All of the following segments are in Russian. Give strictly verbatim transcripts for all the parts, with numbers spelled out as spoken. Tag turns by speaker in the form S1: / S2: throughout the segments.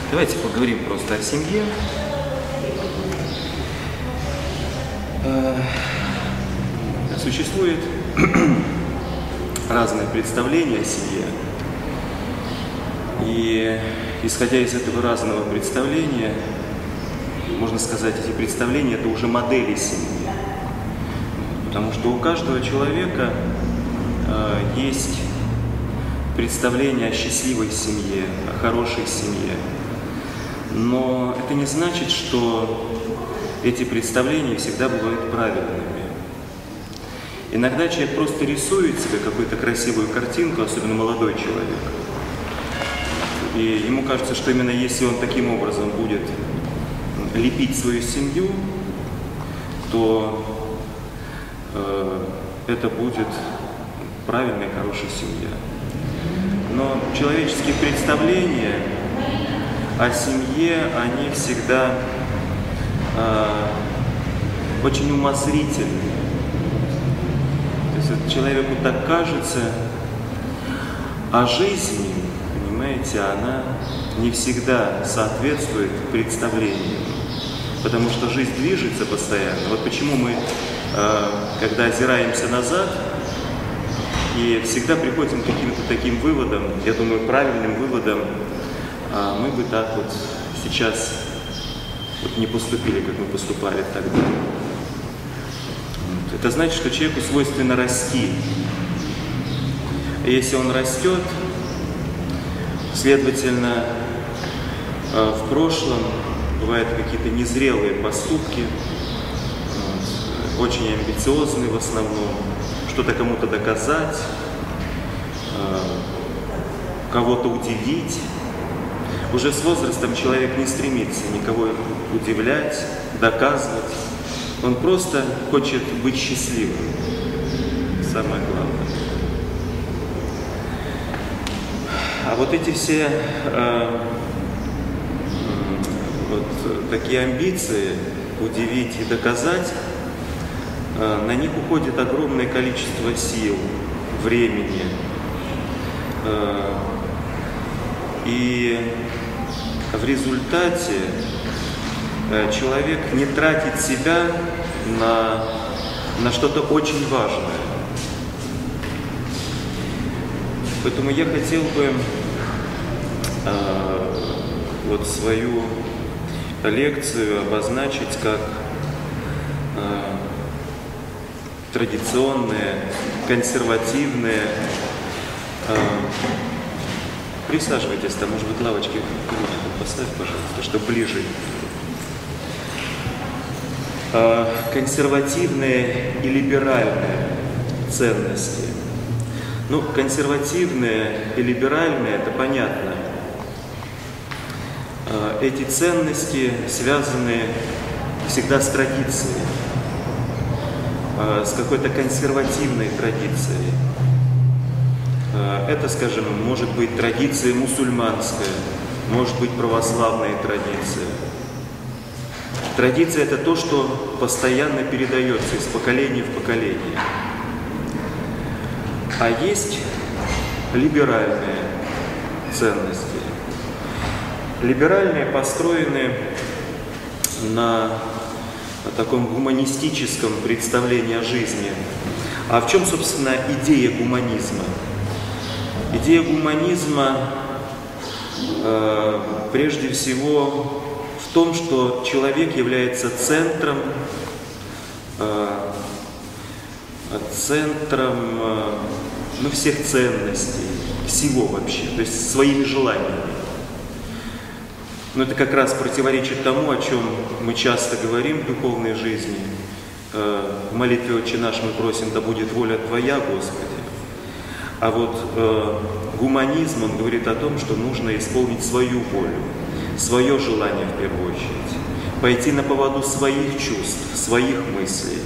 S1: Давайте поговорим просто о семье. Существует разные представления о семье. И исходя из этого разного представления, можно сказать, эти представления – это уже модели семьи. Потому что у каждого человека э, есть представление о счастливой семье, о хорошей семье. Но это не значит, что эти представления всегда бывают правильными. Иногда человек просто рисует себе какую-то красивую картинку, особенно молодой человек. И ему кажется, что именно если он таким образом будет лепить свою семью, то э, это будет правильная, хорошая семья. Но человеческие представления о семье, они всегда э, очень умозрительны. То есть вот человеку так кажется, а жизнь, понимаете, она не всегда соответствует представлениям, потому что жизнь движется постоянно. Вот почему мы, э, когда озираемся назад, и всегда приходим к каким-то таким выводам, я думаю, правильным выводам, а мы бы так вот сейчас вот не поступили, как мы поступали тогда. Это значит, что человеку свойственно расти. И если он растет, следовательно, в прошлом бывают какие-то незрелые поступки, очень амбициозные в основном, что-то кому-то доказать, кого-то удивить. Уже с возрастом человек не стремится никого удивлять, доказывать. Он просто хочет быть счастливым. Самое главное. А вот эти все э, вот такие амбиции удивить и доказать, э, на них уходит огромное количество сил, времени. Э, и в результате э, человек не тратит себя на, на что-то очень важное. Поэтому я хотел бы э, вот свою лекцию обозначить как э, традиционные, консервативные. Э, присаживайтесь, там, может быть, лавочки поставь, пожалуйста, чтобы ближе. Э, консервативные и либеральные ценности. Ну, консервативные и либеральные, это понятно. Эти ценности связаны всегда с традицией, с какой-то консервативной традицией. Это, скажем, может быть традиция мусульманская, может быть православная традиция. Традиция – это то, что постоянно передается из поколения в поколение. А есть либеральные ценности. Либеральные построены на, на таком гуманистическом представлении о жизни. А в чем, собственно, идея гуманизма? Идея гуманизма э, прежде всего в том, что человек является центром э, центром ну, всех ценностей, всего вообще, то есть своими желаниями. Но это как раз противоречит тому, о чем мы часто говорим в духовной жизни. В молитве «Отче наш» мы просим: «Да будет воля Твоя, Господи». А вот э, гуманизм, он говорит о том, что нужно исполнить свою волю, свое желание в первую очередь, пойти на поводу своих чувств, своих мыслей.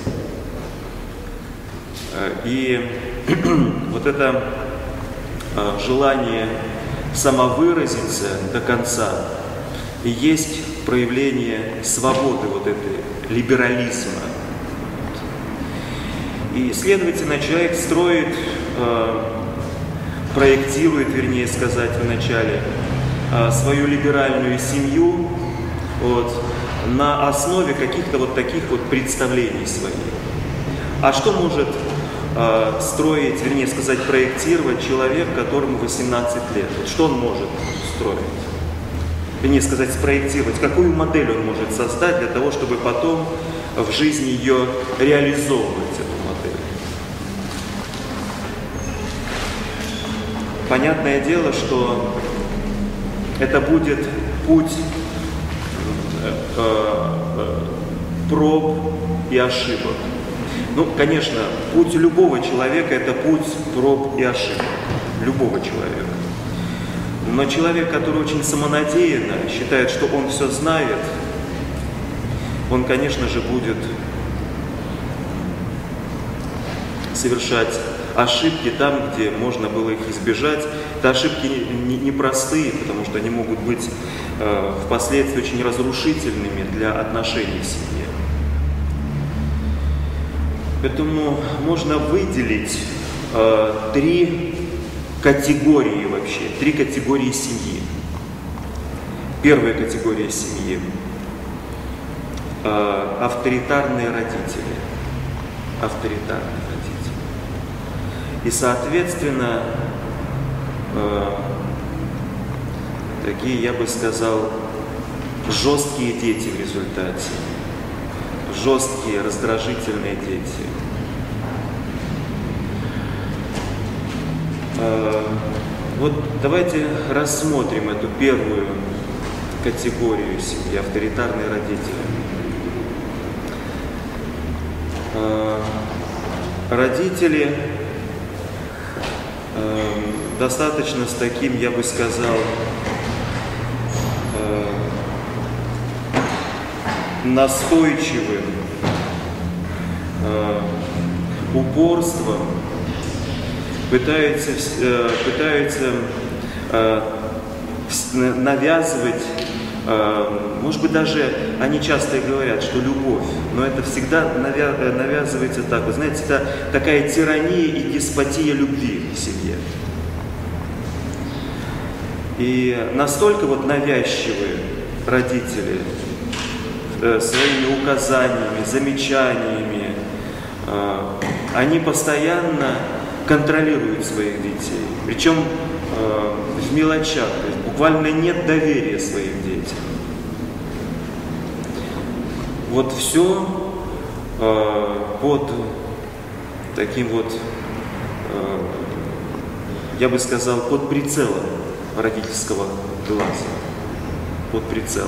S1: И вот это желание самовыразиться до конца и есть проявление свободы вот этой, либерализма. И, следовательно, человек строит, проектирует, вернее сказать, вначале свою либеральную семью вот, на основе каких-то вот таких вот представлений своих. А что может э, строить, вернее сказать, проектировать человек, которому восемнадцать лет? Вот что он может строить? Вернее сказать, спроектировать. Какую модель он может создать для того, чтобы потом в жизни ее реализовывать, эту модель? Понятное дело, что это будет путь э, э, проб и ошибок. Ну, конечно, путь любого человека – это путь проб и ошибок. Любого человека. Но человек, который очень самонадеянно считает, что он все знает, он, конечно же, будет совершать ошибки там, где можно было их избежать. Это ошибки непростые, потому что они могут быть э, впоследствии очень разрушительными для отношений в семье. Поэтому можно выделить э, три категории вообще, три категории семьи. Первая категория семьи э, – авторитарные родители. Авторитарные родители. И, соответственно, э, такие, я бы сказал, жесткие дети в результате. Жесткие, раздражительные дети. Э, вот давайте рассмотрим эту первую категорию семьи, авторитарные родители. Э, родители э, достаточно с таким, я бы сказал, э, настойчивым э, упорством пытаются, э, пытаются э, навязывать, э, может быть, даже они часто и говорят, что любовь, но это всегда навя навязывается так. Вы знаете, это такая тирания и деспотия любви в семье. И настолько вот навязчивые родители своими указаниями, замечаниями, они постоянно контролируют своих детей. Причем в мелочах, то есть буквально нет доверия своим детям. Вот все под таким вот, я бы сказал, под прицелом родительского глаза. Под прицелом.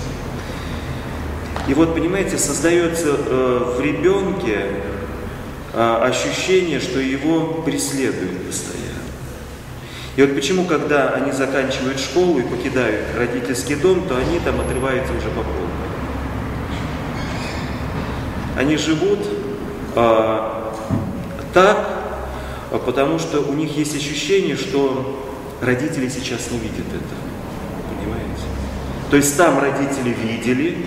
S1: И вот, понимаете, создается э, в ребенке э, ощущение, что его преследуют постоянно. И вот почему, когда они заканчивают школу и покидают родительский дом, то они там отрываются уже по полной. Они живут э, так, потому что у них есть ощущение, что родители сейчас не видят этого. Понимаете? То есть там родители видели,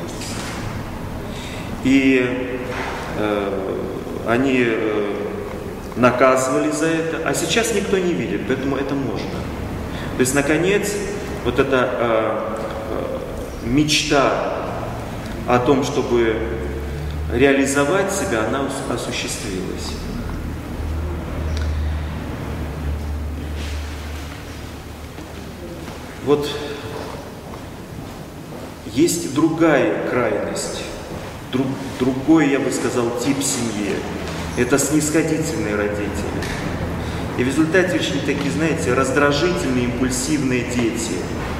S1: и э, они э, наказывали за это, а сейчас никто не видит, поэтому это можно. То есть, наконец, вот эта э, э, мечта о том, чтобы реализовать себя, она осуществилась. Вот есть другая крайность. Друг, другой, я бы сказал, тип семьи. Это снисходительные родители. И в результате очень такие, знаете, раздражительные, импульсивные дети.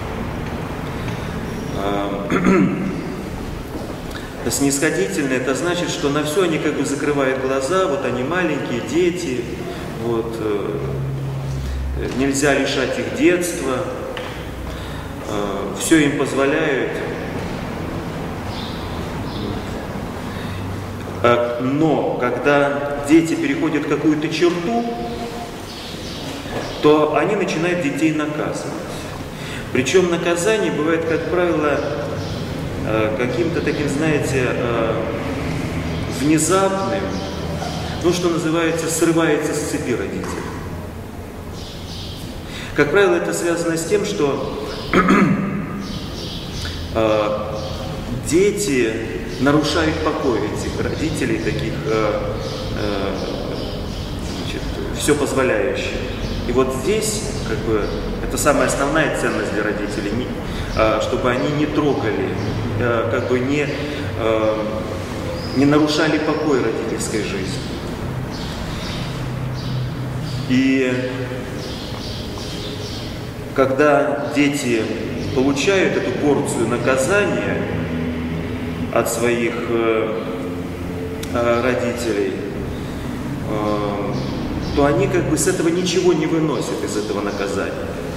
S1: Снисходительные, это значит, что на все они как бы закрывают глаза, вот они маленькие дети, вот, нельзя лишать их детства, все им позволяют. Но когда дети переходят какую-то черту, то они начинают детей наказывать. Причем наказание бывает, как правило, каким-то таким, знаете, внезапным, ну, что называется, срывается с цепи родителей. Как правило, это связано с тем, что э, дети нарушают покой этих родителей, таких э, э, значит, все позволяющих. И вот здесь, как бы, это самая основная ценность для родителей, не, э, чтобы они не трогали, э, как бы не, э, не нарушали покой родительской жизни. И когда дети получают эту порцию наказания от своих э, э, родителей, э, то они как бы с этого ничего не выносят, из этого наказания.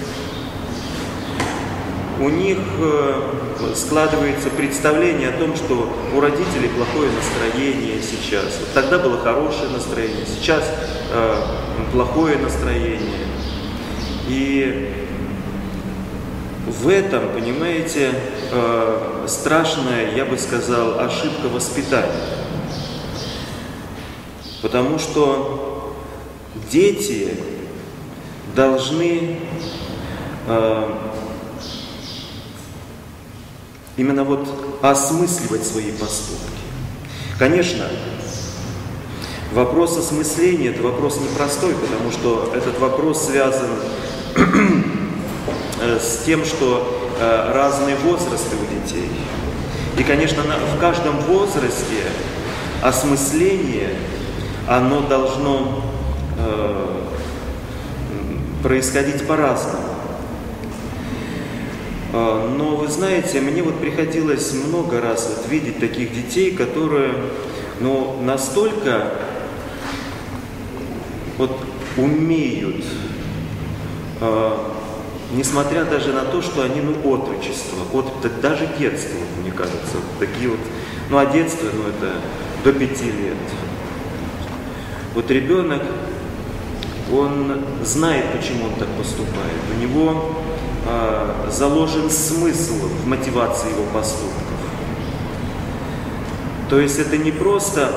S1: У них э, складывается представление о том, что у родителей плохое настроение сейчас. Вот тогда было хорошее настроение, сейчас э, плохое настроение. И в этом, понимаете, э, страшная, я бы сказал, ошибка воспитания. Потому что дети должны э, именно вот осмысливать свои поступки. Конечно, вопрос осмысления – это вопрос непростой, потому что этот вопрос связан с тем, что э, разные возрасты у детей. И, конечно, на, в каждом возрасте осмысление, оно должно э, происходить по-разному. Э, но, вы знаете, мне вот приходилось много раз вот видеть таких детей, которые, ну, настолько вот умеют, э, несмотря даже на то, что они, ну, отрочество, от, даже детство, вот, мне кажется, вот такие вот, ну, а детство, ну, это до пяти лет. Вот ребенок, он знает, почему он так поступает, у него э, заложен смысл в мотивации его поступков. То есть это не просто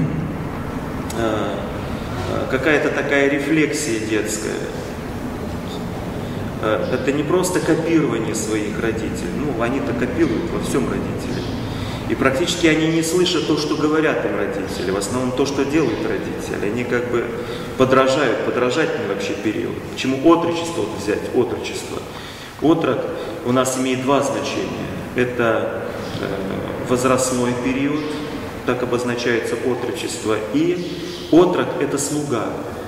S1: э, какая-то такая рефлексия детская, это не просто копирование своих родителей. Ну, они-то копируют во всем родителей. И практически они не слышат то, что говорят им родители. В основном то, что делают родители. Они как бы подражают, подражательный вообще период. Почему отрочество вот взять? Отрочество. Отрок у нас имеет два значения. Это э, возрастной период, так обозначается отрочество. И отрок – это слуга.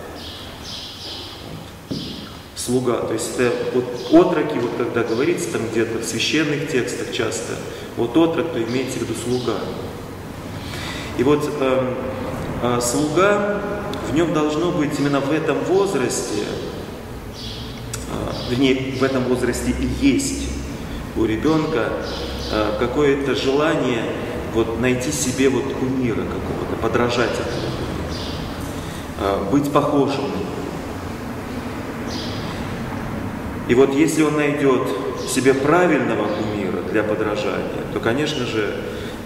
S1: Слуга, то есть это вот отроки, вот когда говорится там где-то в священных текстах часто, вот отрок, то имеется в виду слуга. И вот э, э, слуга, в нем должно быть именно в этом возрасте, э, вернее, в этом возрасте и есть у ребенка э, какое-то желание вот найти себе вот кумира какого-то, подражателя, э, быть похожим на него. И вот если он найдет себе правильного кумира для подражания, то, конечно же,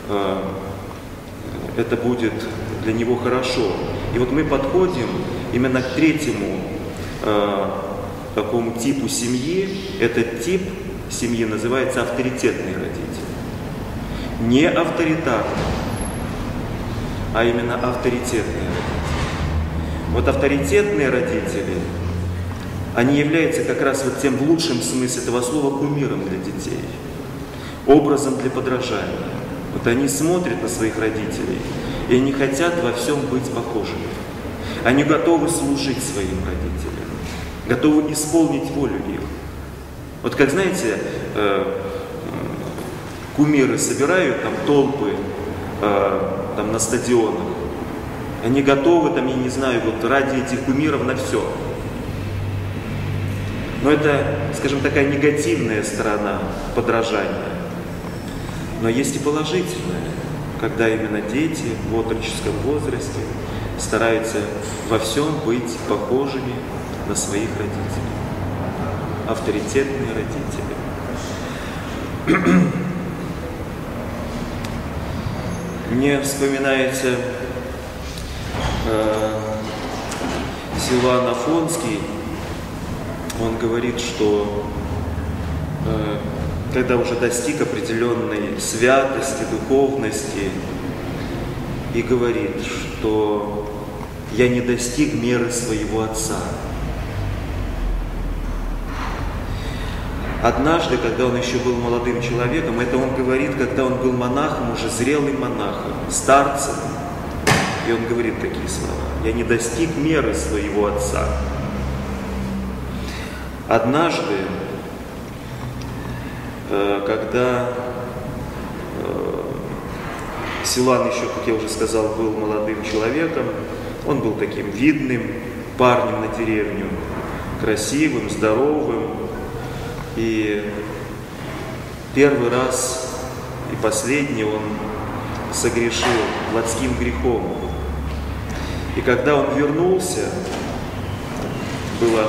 S1: это будет для него хорошо. И вот мы подходим именно к третьему такому типу семьи. Этот тип семьи называется авторитетные родители. Не авторитарные, а именно авторитетные родители. Вот авторитетные родители, они являются как раз вот тем в лучшем смысле этого слова кумиром для детей, образом для подражания. Вот они смотрят на своих родителей, и они хотят во всем быть похожими. Они готовы служить своим родителям, готовы исполнить волю их. Вот как, знаете, кумиры собирают там толпы там, на стадионах, они готовы, там, я не знаю, вот ради этих кумиров на все. Но это, скажем, такая негативная сторона подражания. Но есть и положительная, когда именно дети в отроческом возрасте стараются во всем быть похожими на своих родителей. Авторитетные родители. Мне вспоминается э, Силуан Афонский. Он говорит, что когда уже достиг определенной святости, духовности, и говорит, что я не достиг меры своего отца. Однажды, когда он еще был молодым человеком, это он говорит, когда он был монахом, уже зрелым монахом, старцем, и он говорит такие слова: «Я не достиг меры своего отца». Однажды, когда Силуан еще, как я уже сказал, был молодым человеком, он был таким видным парнем на деревню, красивым, здоровым, и первый раз и последний он согрешил плотским грехом. И когда он вернулся, было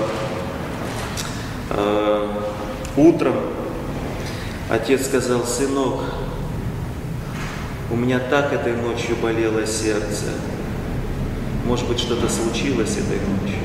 S1: э, утром, отец сказал: «Сынок, у меня так этой ночью болело сердце. Может быть, что-то случилось этой ночью».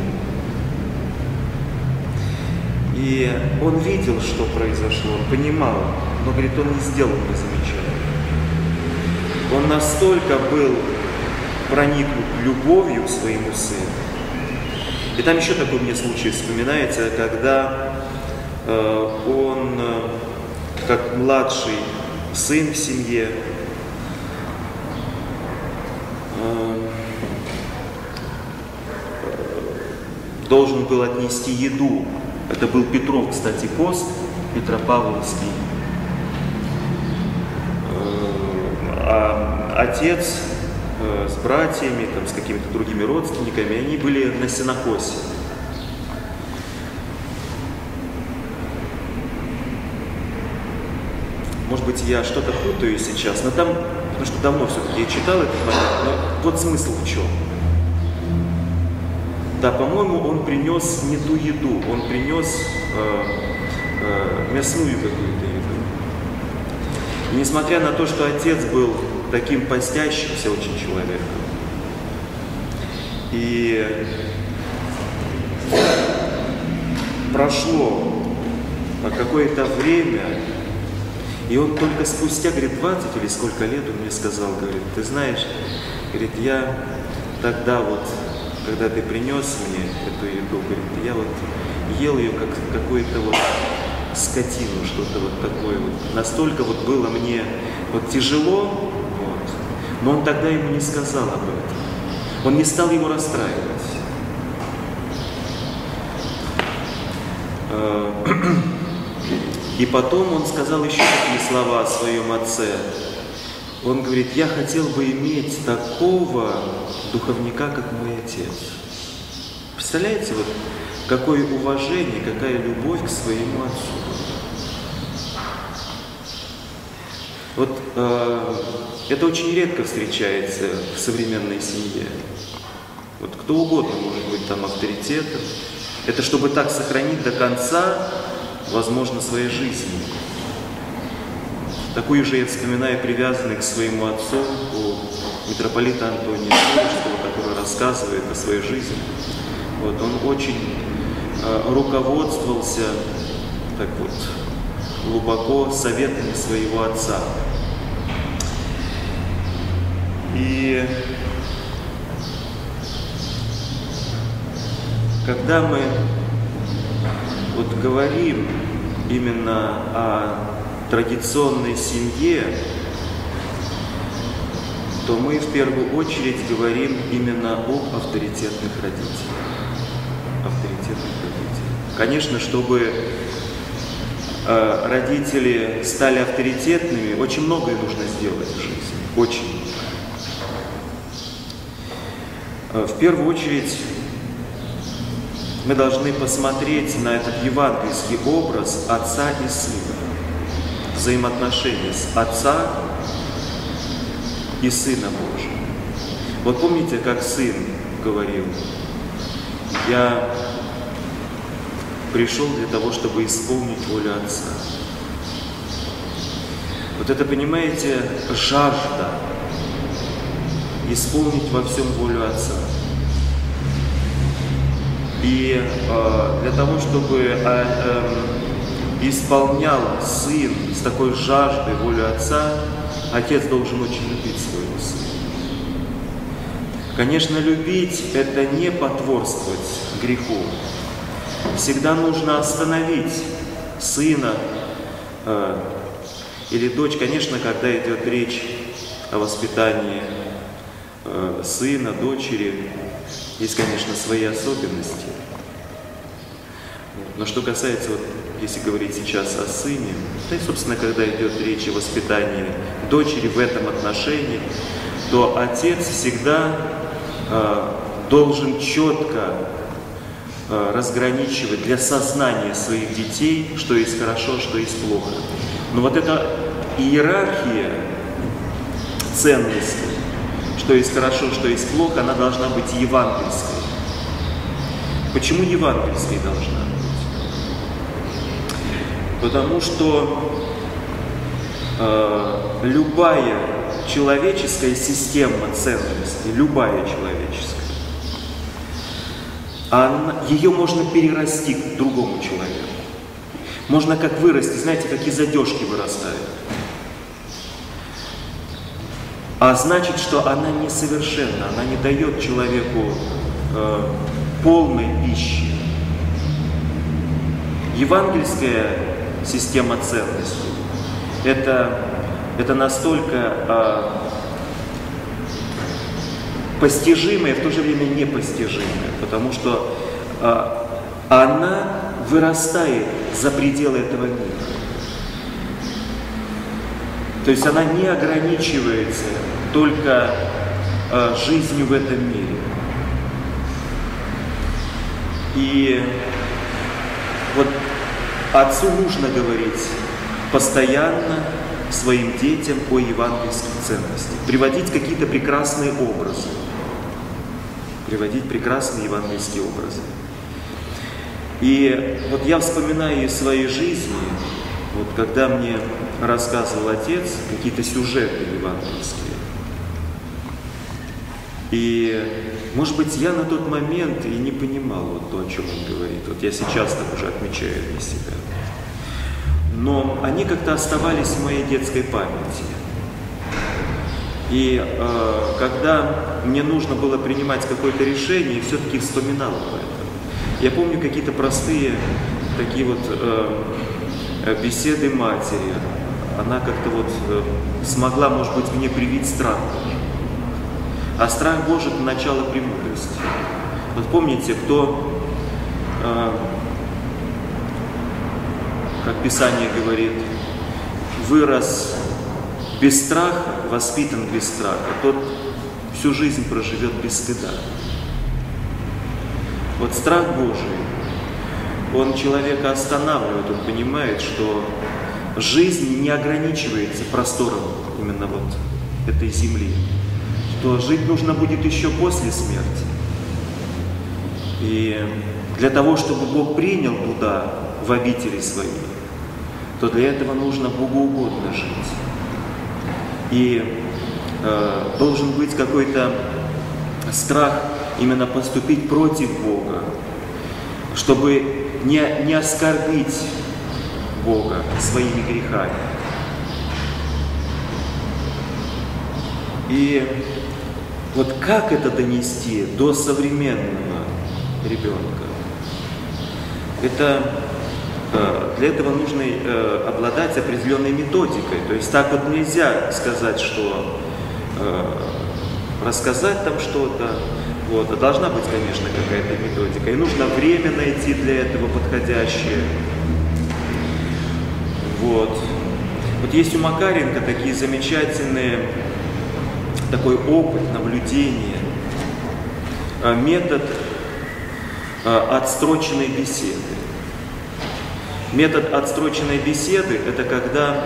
S1: И он видел, что произошло, он понимал, но, говорит, он не сделал мне замечания. Он настолько был проникнут любовью к своему сыну. И там еще такой мне случай вспоминается, когда э, он, э, как младший сын в семье, э, должен был отнести еду. Это был Петров, кстати, пост, Петропавловский. А отец с братьями, там, с какими-то другими родственниками, они были на сенокосе. Может быть, я что-то путаю сейчас, но там, потому что давно все-таки я читал этот момент, но вот смысл в чем. Да, по-моему, он принес не ту еду, он принес э, э, мясную какую-то еду. И несмотря на то, что отец был таким постящимся очень человеком, и прошло какое-то время, и он только спустя, говорит, двадцать или сколько лет он мне сказал, говорит: «Ты знаешь, говорит, я тогда вот, когда ты принес мне эту еду, говорит, я вот ел ее как какую-то вот скотину, что-то вот такое вот. Настолько вот было мне вот тяжело, вот. Но он тогда ему не сказал об этом. Он не стал ему расстраивать. И потом он сказал еще такие слова о своем отце. Он говорит: «Я хотел бы иметь такого духовника, как мой отец». Представляете, вот какое уважение, какая любовь к своему отцу. Вот э, это очень редко встречается в современной семье. Вот кто угодно может быть там авторитетом. Это чтобы так сохранить до конца, возможно, своей жизни. Такую же я вспоминаю привязанный к своему отцу, у митрополита Антония Суворского, который рассказывает о своей жизни. Вот, он очень э, руководствовался так вот глубоко советами своего отца. И когда мы вот говорим именно о традиционной семье, то мы в первую очередь говорим именно об авторитетных родителях. Авторитетных родителях. Конечно, чтобы э, родители стали авторитетными, очень многое нужно сделать в жизни. Очень много. В первую очередь мы должны посмотреть на этот евангельский образ отца и сына. Взаимоотношения с Отца и Сына Божьего. Вот помните, как сын говорил: «Я пришел для того, чтобы исполнить волю Отца». Вот это, понимаете, жажда исполнить во всем волю Отца. И э, для того, чтобы э, э, исполнял сын с такой жаждой волю отца, отец должен очень любить своего сына. Конечно, любить – это не потворствовать греху. Всегда нужно остановить сына э, или дочь. Конечно, когда идет речь о воспитании э, сына, дочери, есть, конечно, свои особенности. Но что касается, вот, если говорить сейчас о сыне, да и, собственно, когда идет речь о воспитании дочери в этом отношении, то отец всегда э, должен четко э, разграничивать для сознания своих детей, что есть хорошо, что есть плохо. Но вот эта иерархия ценностей, что есть хорошо, что есть плохо, она должна быть евангельской. Почему евангельской должна быть? Потому что э, любая человеческая система ценностей, любая человеческая, она, ее можно перерасти к другому человеку. Можно как вырасти, знаете, как из одежки вырастает. А значит, что она несовершенна, она не дает человеку э, полной пищи. Евангельская система ценностей – это, это настолько э, постижимая, в то же время непостижимая, потому что э, она вырастает за пределы этого мира. То есть она не ограничивается только э, жизнью в этом мире. И вот отцу нужно говорить постоянно своим детям о евангельских ценностях, приводить какие-то прекрасные образы, приводить прекрасные евангельские образы. И вот я вспоминаю из своей жизни, вот когда мне рассказывал отец какие-то сюжеты евангельские. И, может быть, я на тот момент и не понимал вот то, о чем он говорит. Вот я сейчас так уже отмечаю для себя. Но они как-то оставались в моей детской памяти. И э, когда мне нужно было принимать какое-то решение, я все-таки вспоминал об этом. Я помню какие-то простые такие вот э, беседы матери. Она как-то вот э, смогла, может быть, мне привить страх. А страх Божий – это начало премудрости. Вот помните, кто, э, как Писание говорит, вырос без страха, воспитан без страха, тот всю жизнь проживет без стыда. Вот страх Божий, он человека останавливает, он понимает, что жизнь не ограничивается простором именно вот этой земли, что жить нужно будет еще после смерти. И для того, чтобы Бог принял туда, в обители свои, то для этого нужно богоугодно жить. И э, должен быть какой-то страх именно поступить против Бога, чтобы не, не оскорбить Бога своими грехами. И вот как это донести до современного ребенка? Это, для этого нужно обладать определенной методикой. То есть так вот нельзя сказать, что рассказать там что-то. Вот. А должна быть, конечно, какая-то методика. И нужно время найти для этого подходящее. Вот. Вот есть у Макаренко такие замечательные, такой опыт, наблюдение, метод отстроченной беседы. Метод отстроченной беседы – это когда,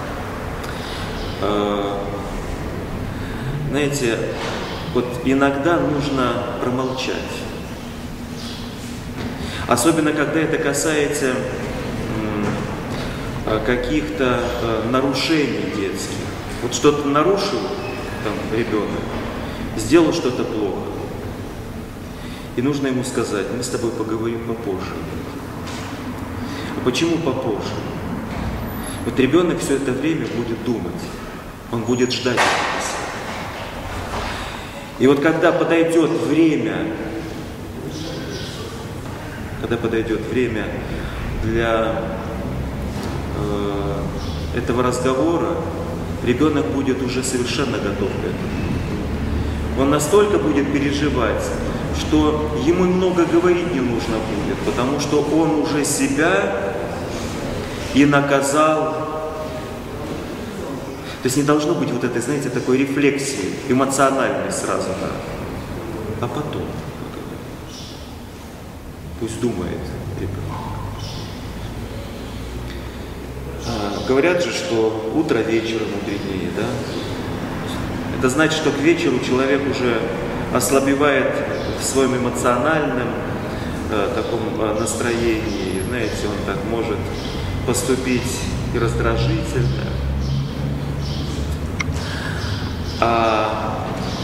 S1: знаете, вот иногда нужно промолчать. Особенно, когда это касается каких-то нарушений детских. Вот что-то нарушил там ребенок, сделал что-то плохо. И нужно ему сказать: мы с тобой поговорим попозже. А почему попозже? Вот ребенок все это время будет думать, он будет ждать этого. И вот когда подойдет время, когда подойдет время для э, этого разговора, ребенок будет уже совершенно готов к этому. Он настолько будет переживать, что ему много говорить не нужно будет, потому что он уже себя и наказал. То есть не должно быть вот этой, знаете, такой рефлексии, эмоциональной сразу, да. А потом, пусть думает ребенок. А, говорят же, что утро вечера мудренее, да? Это значит, что к вечеру человек уже ослабевает в своем эмоциональном э, таком э, настроении, знаете, он так может поступить и раздражительно. А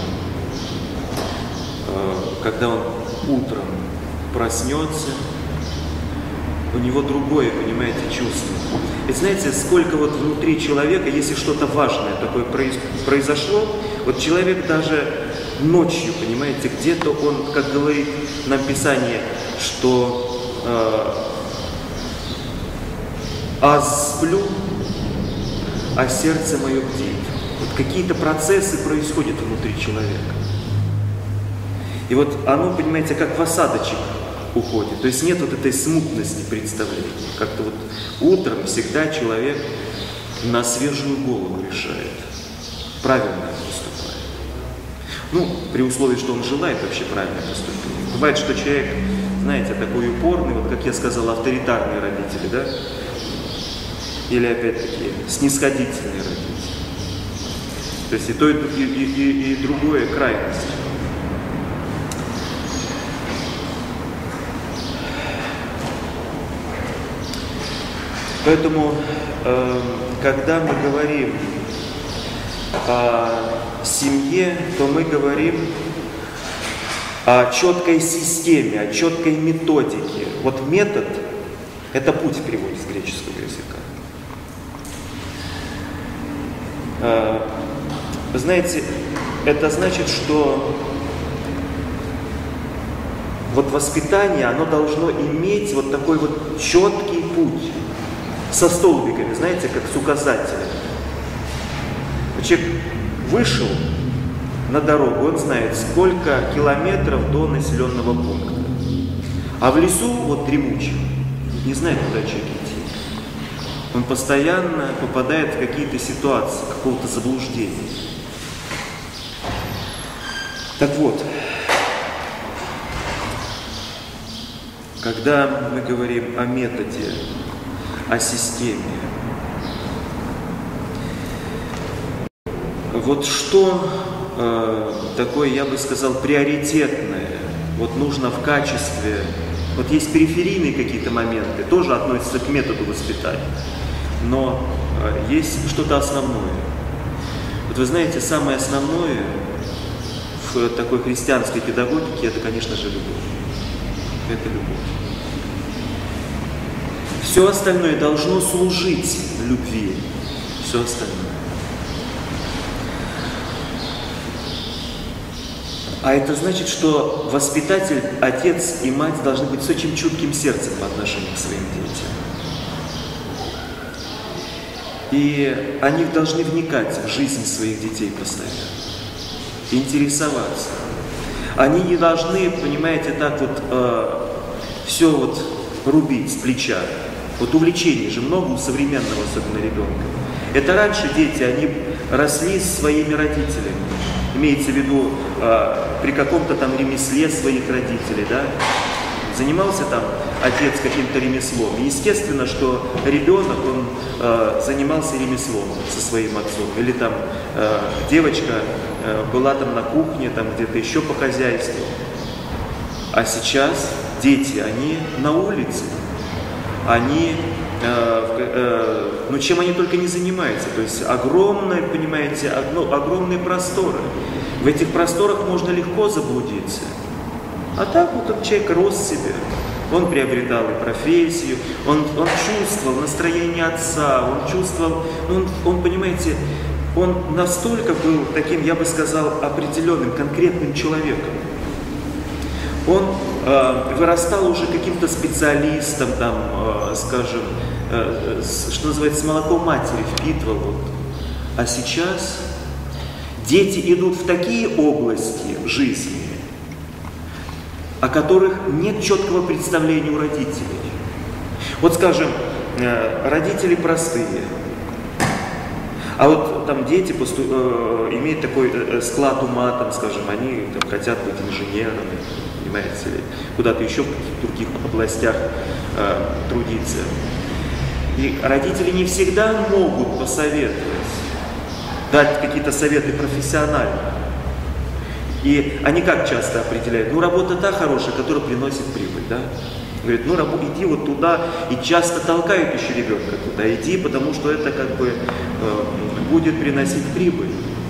S1: э, когда он утром проснется, у него другое, понимаете, чувство. И знаете, сколько вот внутри человека, если что-то важное такое произошло, вот человек даже ночью, понимаете, где-то он, как говорит нам Писание, что э, «А сплю, а сердце мое бдит». Вот какие-то процессы происходят внутри человека. И вот оно, понимаете, как в осадочек уходит. То есть нет вот этой смутности представления. Как-то вот утром всегда человек на свежую голову решает, правильно поступает. Ну, при условии, что он желает вообще правильно поступить. Бывает, что человек, знаете, такой упорный, вот как я сказал, авторитарные родители, да? Или опять-таки снисходительные родители. То есть и то, и, и, и, и другое крайность. Поэтому, э, когда мы говорим о семье, то мы говорим о четкой системе, о четкой методике. Вот метод – это путь в переводе с греческого языка. Э, знаете, это значит, что вот воспитание, оно должно иметь вот такой вот четкий путь. Со столбиками, знаете, как с указателем. Человек вышел на дорогу, он знает, сколько километров до населенного пункта. А в лесу, вот дремучий, не знает, куда человек идти. Он постоянно попадает в какие-то ситуации, какого-то заблуждения. Так вот, когда мы говорим о методе, о системе. Вот что э, такое, я бы сказал, приоритетное, вот нужно в качестве, вот есть периферийные какие-то моменты, тоже относятся к методу воспитания, но э, есть что-то основное. Вот вы знаете, самое основное в такой христианской педагогике, это, конечно же, любовь. Это любовь. Все остальное должно служить любви. Все остальное. А это значит, что воспитатель, отец и мать должны быть с очень чутким сердцем по отношению к своим детям. И они должны вникать в жизнь своих детей постоянно. Интересоваться. Они не должны, понимаете, так вот э, все вот рубить с плеча. Вот увлечений же много у современного, особенно ребенка. Это раньше дети, они росли с своими родителями. Имеется в виду э, при каком-то там ремесле своих родителей, да? Занимался там отец каким-то ремеслом. И естественно, что ребенок, он э, занимался ремеслом со своим отцом. Или там э, девочка э, была там на кухне, там где-то еще по хозяйству. А сейчас дети, они на улице. Они, э, э, ну чем они только не занимаются, то есть огромные, понимаете, одно, огромные просторы. В этих просторах можно легко заблудиться. А так вот этот человек рос себе, он приобретал и профессию, он, он чувствовал настроение отца, он чувствовал, он, он, понимаете, он настолько был таким, я бы сказал, определенным, конкретным человеком. Он э, вырастал уже каким-то специалистом, там, э, скажем, э, с, что называется, с молоком матери впитывал. Вот. А сейчас дети идут в такие области жизни, о которых нет четкого представления у родителей. Вот, скажем, э, родители простые, а вот там дети посту, э, имеют такой э, склад ума, там, скажем, они там, хотят быть инженерами, понимаете ли, куда-то еще в каких-то других областях э, трудиться. И родители не всегда могут посоветовать, дать какие-то советы профессионально. И они как часто определяют? Ну, работа та хорошая, которая приносит прибыль, да? Говорит, ну, раб, иди вот туда, и часто толкают еще ребенка туда, иди, потому что это как бы э, будет приносить прибыль.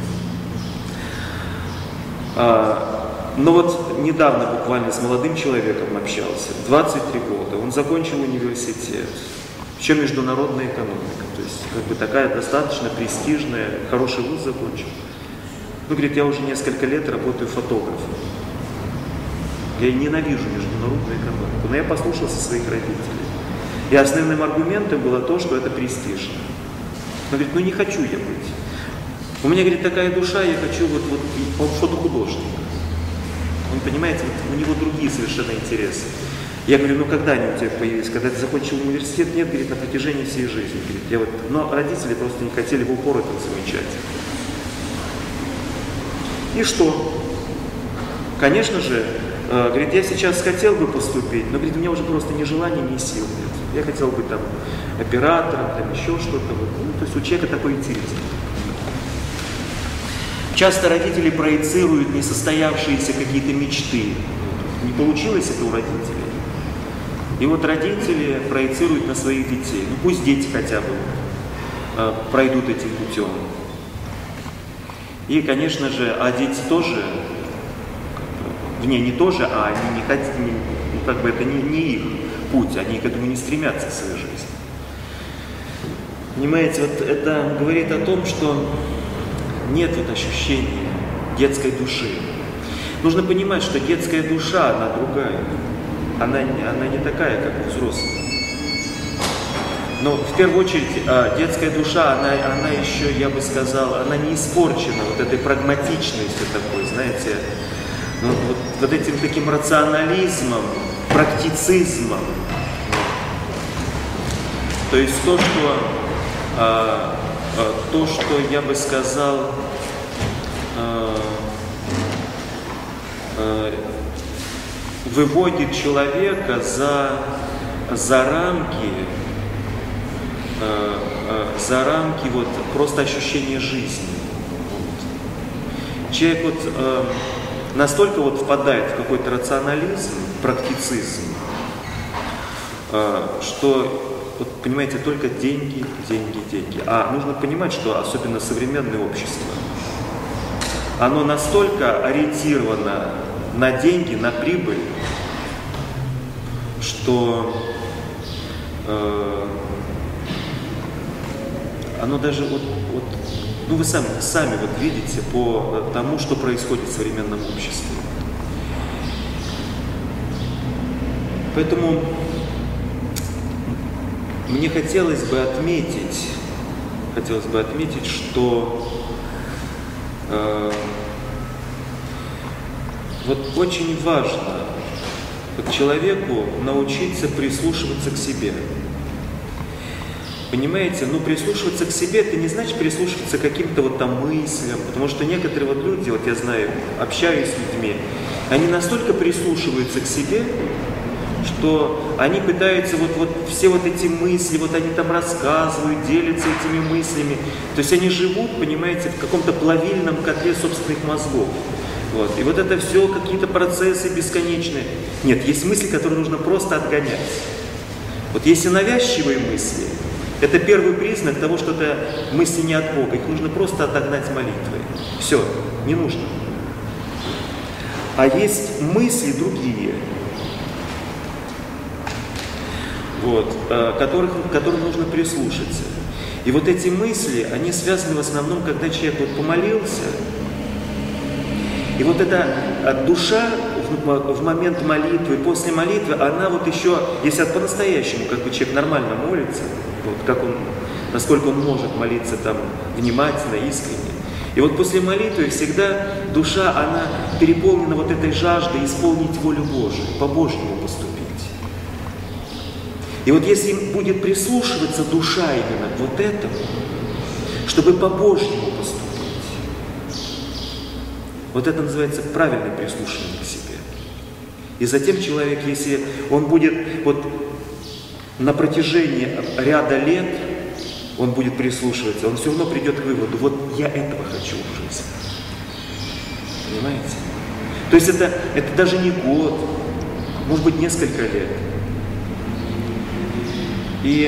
S1: А, но вот недавно буквально с молодым человеком общался, двадцать три года, он закончил университет, еще международная экономика, то есть как бы такая достаточно престижная, хороший вуз закончил. Ну, говорит, я уже несколько лет работаю фотографом. Я ненавижу международную экономику, но я послушался своих родителей. И основным аргументом было то, что это престижно. Он говорит, ну не хочу я быть. У меня, говорит, такая душа, я хочу вот, вот он фотохудожник. Он, понимаете, вот у него другие совершенно интересы. Я говорю, ну когда они у тебя появились? Когда ты закончил университет? Нет, говорит, на протяжении всей жизни. Говорит, я вот... Но родители просто не хотели в упор это замечать. И что? Конечно же, э, говорит, я сейчас хотел бы поступить, но, говорит, у меня уже просто ни желания, ни сил нет. Я хотел быть там оператором, там еще что-то. Вот. Ну, то есть у человека такой интерес. Часто родители проецируют несостоявшиеся какие-то мечты. Не получилось это у родителей. И вот родители проецируют на своих детей. Ну пусть дети хотя бы э, пройдут этим путем. И, конечно же, а дети тоже, не, не тоже, а они не хотят, не, как бы это не, не их путь, они к этому не стремятся в своей жизни. Понимаете, вот это говорит о том, что нет вот ощущения детской души. Нужно понимать, что детская душа, она другая, она, она не такая, как у взрослых. Но в первую очередь детская душа, она, она еще, я бы сказал, она не испорчена вот этой прагматичностью такой, знаете, ну, вот, вот этим таким рационализмом, практицизмом. То есть то, что, а, а, то, что я бы сказал, а, а, выводит человека за, за рамки, за рамки вот просто ощущения жизни. Вот. Человек вот э, настолько вот впадает в какой-то рационализм, практицизм, э, что, вот, понимаете, только деньги, деньги, деньги. А нужно понимать, что особенно современное общество, оно настолько ориентировано на деньги, на прибыль, что э, оно даже вот, вот ну вы сами, сами вот видите по тому, что происходит в современном обществе. Поэтому мне хотелось бы отметить, хотелось бы отметить, что э, вот очень важно вот человеку научиться прислушиваться к себе. Понимаете, ну прислушиваться к себе, это не значит прислушиваться к каким-то вот там мыслям, потому что некоторые вот люди, вот я знаю, общаюсь с людьми, они настолько прислушиваются к себе, что они пытаются вот, вот все вот эти мысли, вот они там рассказывают, делятся этими мыслями, то есть они живут, понимаете, в каком-то плавильном котле собственных мозгов. Вот. И вот это все какие-то процессы бесконечные. Нет, есть мысли, которые нужно просто отгонять. Вот если навязчивые мысли, это первый признак того, что это мысли не от Бога. Их нужно просто отогнать молитвой. Все, не нужно. А есть мысли другие. вот, которых, которым нужно прислушаться. И вот эти мысли, они связаны в основном, когда человек вот помолился, и вот эта душа в, в момент молитвы, после молитвы, она вот еще, если по-настоящему, как бы человек нормально молится, вот, как он, насколько он может молиться там внимательно, искренне, и вот после молитвы всегда душа, она переполнена вот этой жаждой исполнить волю Божию, по-божьему поступить. И вот если будет прислушиваться душа именно к вот этому, чтобы по-божьему поступить, вот это называется правильное прислушивание к себе. И затем человек, если он будет вот на протяжении ряда лет, он будет прислушиваться, он все равно придет к выводу, вот я этого хочу в жизни. Понимаете? То есть это, это даже не год, может быть несколько лет. И,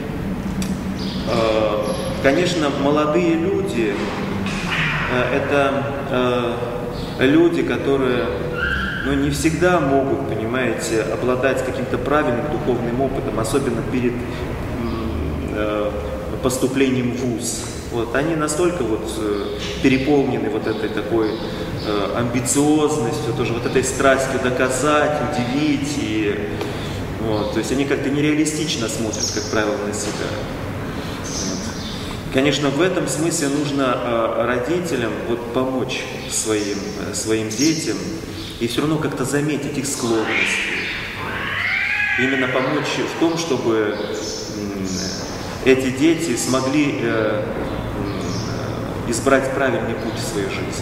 S1: э, конечно, молодые люди, э, это э, люди, которые, ну, не всегда могут, понимаете, обладать каким-то правильным духовным опытом, особенно перед э, поступлением в вуз. Вот, они настолько вот э, переполнены вот этой такой э, амбициозностью, тоже вот этой страстью доказать, удивить, и, вот, то есть они как-то нереалистично смотрят, как правило, на себя. Вот. Конечно, в этом смысле нужно э, родителям вот, помочь своим, э, своим детям и все равно как-то заметить их склонности. Именно помочь в том, чтобы эти дети смогли э, э, избрать правильный путь в своей жизни.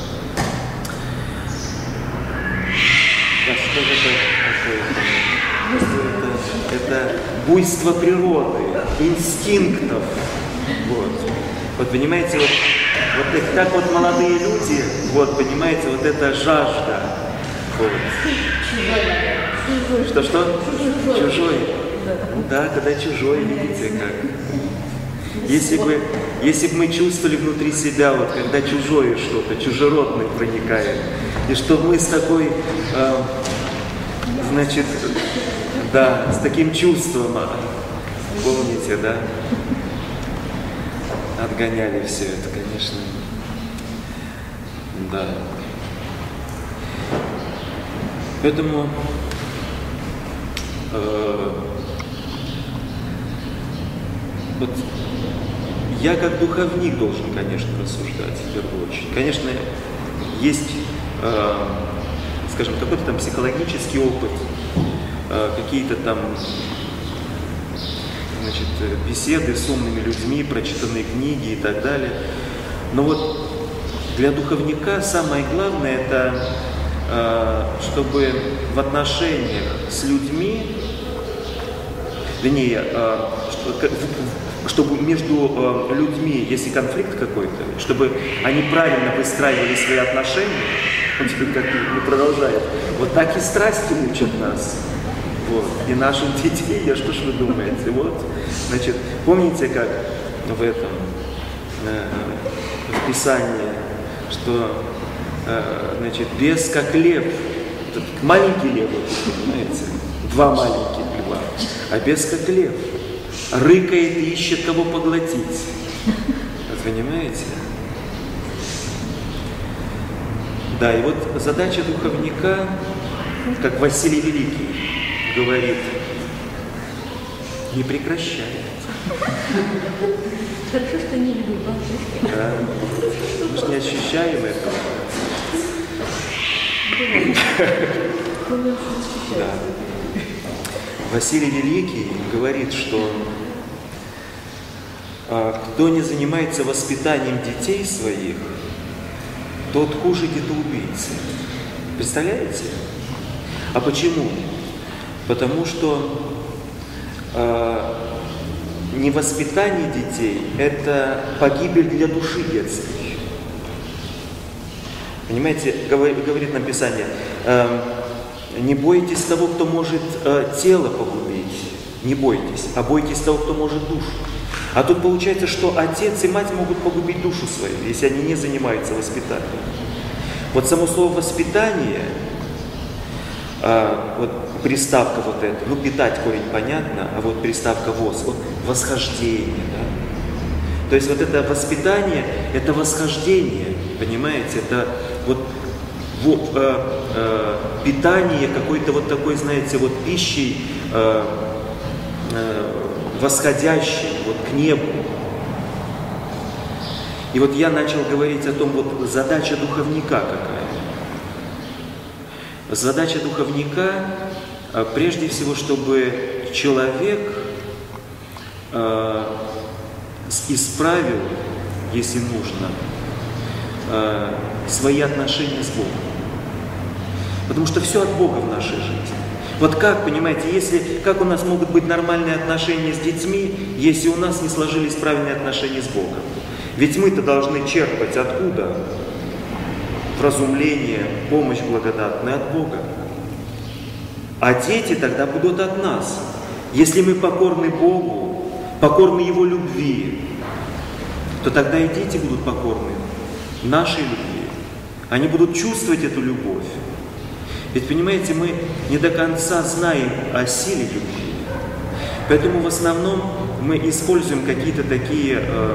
S1: Да, что это такое? Это, это буйство природы, инстинктов. Вот, вот понимаете, вот, вот так вот молодые люди, вот, понимаете, вот эта жажда. Вот. Что-что? Чужой. Ну да, когда чужой, видите как. Если бы, если бы мы чувствовали внутри себя, вот когда чужое что-то, чужеродное проникает, и что мы с такой, э, значит, да, с таким чувством, помните, да, отгоняли все это, конечно, да. Поэтому э, вот я как духовник должен, конечно, рассуждать в первую очередь. Конечно, есть, э, скажем, какой-то там психологический опыт, э, какие-то там, значит, беседы с умными людьми, прочитанные книги и так далее. Но вот для духовника самое главное – это э, чтобы в отношениях с людьми, вернее, э, что, чтобы между э, людьми, если конфликт какой-то, чтобы они правильно выстраивали свои отношения, он теперь как и продолжает, вот так и страсти учат нас, вот, и наших детей, а что ж вы думаете, вот, значит, помните, как в этом, э, в Писании, что, э, значит, бес как лев, маленький лев, понимаете, два маленьких льва, а бес как лев, рыкает и ищет кого поглотить. Вы понимаете? Да, и вот задача духовника, как Василий Великий говорит, не прекращает.
S2: Хорошо, что не люблю бабушки.
S1: Да, мы же не ощущаем этого. Да. Василий Великий говорит, что а, кто не занимается воспитанием детей своих, тот хуже детоубийцы. Представляете? А почему? Потому что а, невоспитание детей – это погибель для души детской. Понимаете, говорит нам Писание, э, не бойтесь того, кто может э, тело погубить, не бойтесь, а бойтесь того, кто может душу. А тут получается, что отец и мать могут погубить душу свою, если они не занимаются воспитанием. Вот само слово «воспитание», э, вот приставка вот эта, ну питать корень понятно, а вот приставка воз, вот восхождение, да? То есть вот это воспитание, это восхождение, понимаете, это вот, вот э, э, питание какой-то вот такой, знаете, вот пищей э, э, восходящей вот к небу. И вот я начал говорить о том, вот задача духовника какая. Задача духовника, прежде всего, чтобы человек э, исправил, если нужно, э, свои отношения с Богом. Потому что все от Бога в нашей жизни. Вот как, понимаете, если, как у нас могут быть нормальные отношения с детьми, если у нас не сложились правильные отношения с Богом? Ведь мы-то должны черпать откуда? Вразумление, помощь благодатная от Бога. А дети тогда будут от нас. Если мы покорны Богу, покорны Его любви, то тогда и дети будут покорны нашей любви. Они будут чувствовать эту любовь. Ведь, понимаете, мы не до конца знаем о силе любви. Поэтому в основном мы используем какие-то такие э,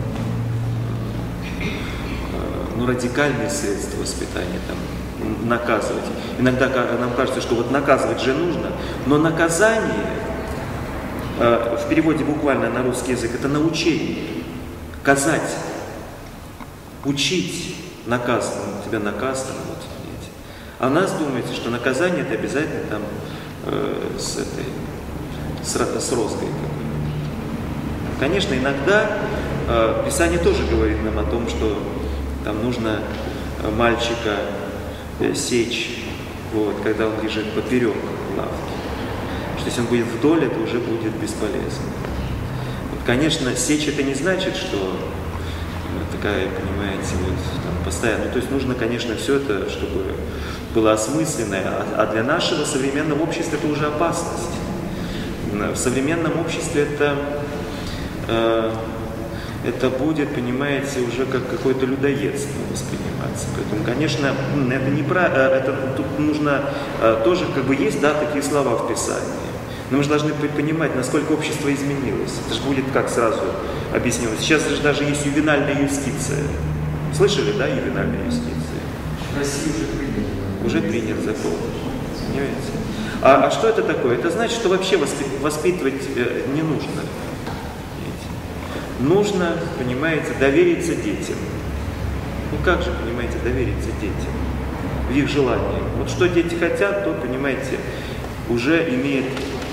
S1: э, ну, радикальные средства воспитания, там, наказывать. Иногда нам кажется, что вот наказывать же нужно, но наказание, э, в переводе буквально на русский язык, это научение, казать, учить, наказывать, тебя наказано. Вот. А у нас думается, что наказание это обязательно там э, с этой, с, с розгой. Конечно, иногда э, Писание тоже говорит нам о том, что там нужно мальчика э, сечь, вот, когда он лежит поперек лавки. Что если он будет вдоль, это уже будет бесполезно. Вот, конечно, сечь это не значит, что такая, понимаете, вот там постоянно. Ну, то есть нужно, конечно, все это, чтобы было осмысленное, а для нашего современного общества это уже опасность. В современном обществе это, э, это будет, понимаете, уже как какое-то людоедство восприниматься. Поэтому, конечно, это не про, это тут нужно э, тоже, как бы есть, да, такие слова в Писании. Но мы же должны понимать, насколько общество изменилось. Это же будет, как сразу объяснилось. Сейчас же даже есть ювенальная юстиция. Слышали, да, ювенальная юстиция?
S3: В России уже принято.
S1: Уже принят закон. Понимаете? А, а что это такое? Это значит, что вообще воспит, воспитывать э, не нужно. Понимаете? Нужно, понимаете, довериться детям. Ну как же, понимаете, довериться детям? В их желании. Вот что дети хотят, то, понимаете, уже имеет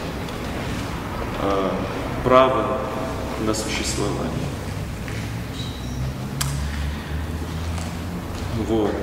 S1: э, право на существование. Вот.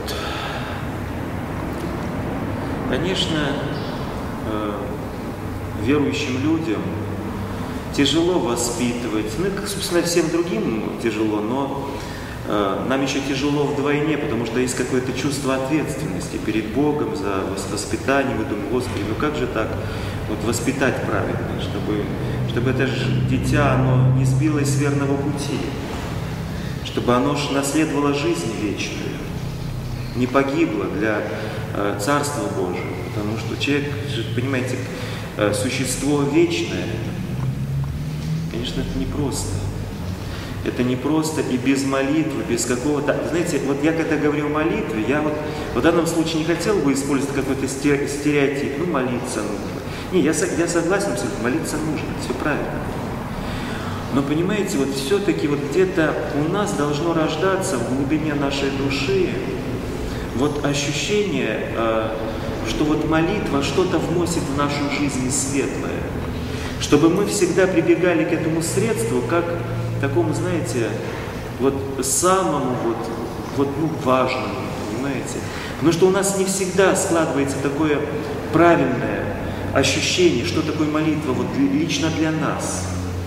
S1: Конечно, э, верующим людям тяжело воспитывать, ну и, собственно, всем другим тяжело, но э, нам еще тяжело вдвойне, потому что есть какое-то чувство ответственности перед Богом за воспитание. Мы думаем, Господи, ну как же так вот воспитать правильно, чтобы, чтобы это же дитя, оно не сбилось с верного пути, чтобы оно же наследовало жизнь вечную, не погибло для э, Царства Божьего, потому что человек, понимаете, э, существо вечное. Конечно, это непросто. Это непросто и без молитвы, без какого-то... Знаете, вот я когда говорю о молитве, я вот в данном случае не хотел бы использовать какой-то стереотип, ну, молиться нужно. Не, я, я согласен, что молиться нужно, все правильно. Но понимаете, вот все-таки вот где-то у нас должно рождаться в глубине нашей души вот ощущение, что вот молитва что-то вносит в нашу жизнь светлое. Чтобы мы всегда прибегали к этому средству, как такому, знаете, вот самому вот, вот ну, важному, понимаете? Потому что у нас не всегда складывается такое правильное ощущение, что такое молитва вот лично для нас.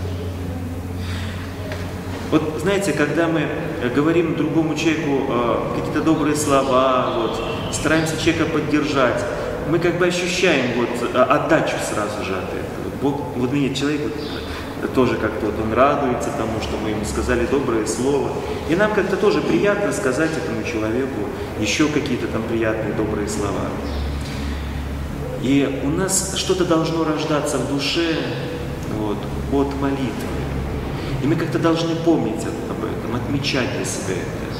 S1: Вот знаете, когда мы говорим другому человеку э, какие-то добрые слова, вот, стараемся человека поддержать, мы как бы ощущаем вот отдачу сразу же от этого. Бог, вот мне человек вот, тоже как-то вот он радуется тому, что мы ему сказали доброе слово. И нам как-то тоже приятно сказать этому человеку еще какие-то там приятные добрые слова. И у нас что-то должно рождаться в душе вот, от молитвы. И мы как-то должны помнить об этом, отмечать для себя это.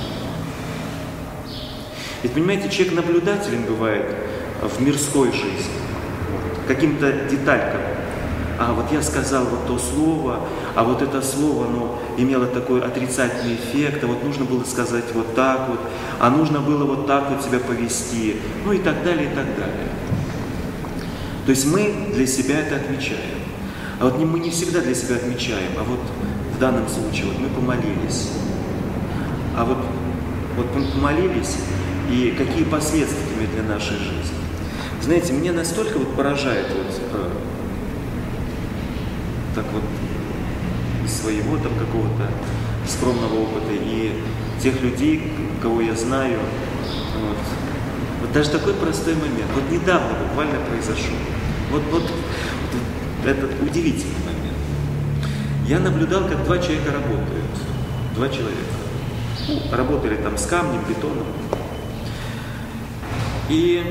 S1: Ведь, понимаете, человек наблюдателен бывает в мирской жизни, вот, каким-то деталькам. А вот я сказал вот то слово, а вот это слово, оно имело такой отрицательный эффект, а вот нужно было сказать вот так вот, а нужно было вот так вот себя повести, ну и так далее, и так далее. То есть мы для себя это отмечаем. А вот мы не всегда для себя отмечаем, а вот в данном случае вот мы помолились. А вот, вот мы помолились, и какие последствия имеют для нашей жизни. Знаете, меня настолько вот поражает вот э, так вот из своего там какого-то скромного опыта и тех людей, кого я знаю. Вот, вот даже такой простой момент. Вот недавно буквально произошел. Вот, вот, вот этот удивительный момент. Я наблюдал, как два человека работают. Два человека. Работали там с камнем, бетоном. И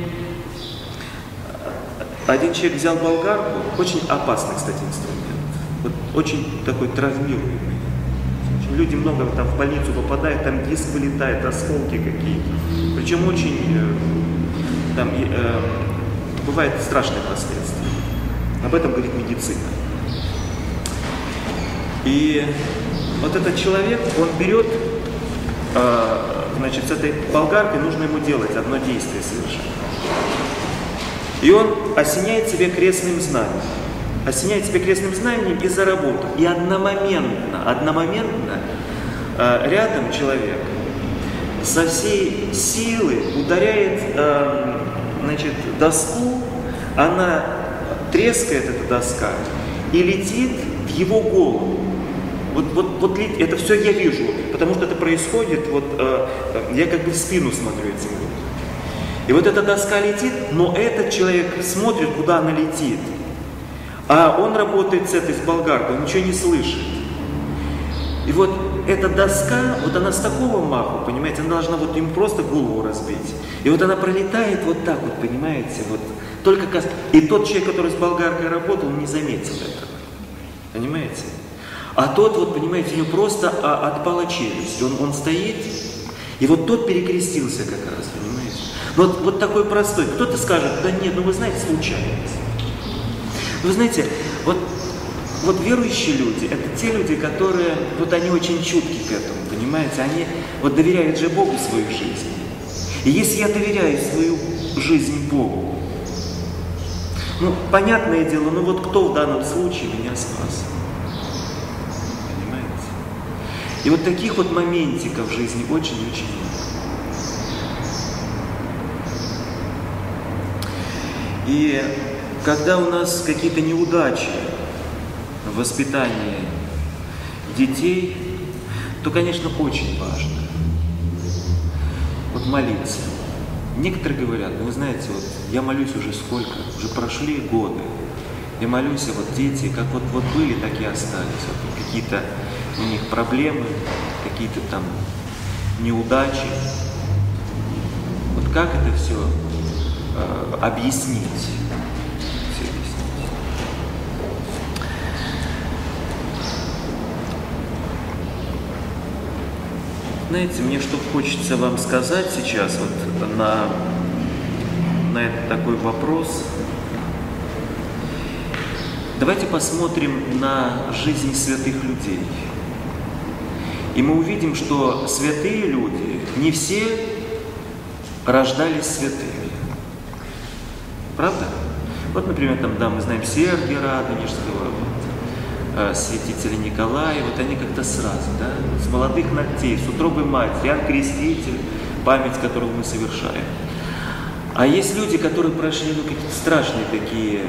S1: один человек взял болгарку, очень опасный, кстати, инструмент. Вот очень такой травмируемый. Люди много там в больницу попадают, там диск вылетает, осколки какие-то. Причем очень э, там э, бывают страшные последствия. Об этом говорит медицина. И вот этот человек, он берет, э, значит, с этой болгаркой нужно ему делать одно действие совершенно. И он осеняет себе крестным знамением. Осеняет себе крестным знамением и за работу. И одномоментно, одномоментно э, рядом человек со всей силы ударяет э, значит, доску, она трескает, эта доска, и летит в его голову. Вот, вот, вот это все я вижу, потому что это происходит, вот э, я как бы в спину смотрю этим людям. И вот эта доска летит, но этот человек смотрит, куда она летит. А он работает с этой, с болгаркой, он ничего не слышит. И вот эта доска, вот она с такого маху, понимаете, она должна вот им просто голову разбить. И вот она пролетает вот так вот, понимаете, вот. Только кас... И тот человек, который с болгаркой работал, он не заметил этого. Понимаете? А тот, вот, понимаете, у него просто а, отпала челюсть. Он, он стоит, и вот тот перекрестился как раз, понимаете? Вот, вот такой простой. Кто-то скажет, да нет, ну вы знаете, случайность. Вы знаете, вот, вот верующие люди, это те люди, которые, вот они очень чутки к этому, понимаете? Они вот доверяют же Богу свою жизнь. И если я доверяю свою жизнь Богу, ну, понятное дело, ну вот кто в данном случае меня спас? Понимаете? И вот таких вот моментиков в жизни очень-очень много. И когда у нас какие-то неудачи в воспитании детей, то, конечно, очень важно вот молиться. Некоторые говорят, ну вы знаете, вот я молюсь уже сколько, уже прошли годы. Я молюсь, а вот дети, как вот, вот были, так и остались. Вот какие-то у них проблемы, какие-то там неудачи. Вот как это все э, объяснить? Все объяснить. Знаете, мне что хочется вам сказать сейчас вот на, на этот такой вопрос. Давайте посмотрим на жизнь святых людей. И мы увидим, что святые люди не все рождались святыми. Правда? Вот, например, там, да, мы знаем Сергия Радонежского, вот, святителя Николая, вот они как-то сразу, да, с молодых ногтей, с утробы матери, Иоанн Креститель, память которого мы совершаем. А есть люди, которые прошли, ну, какие-то страшные такие,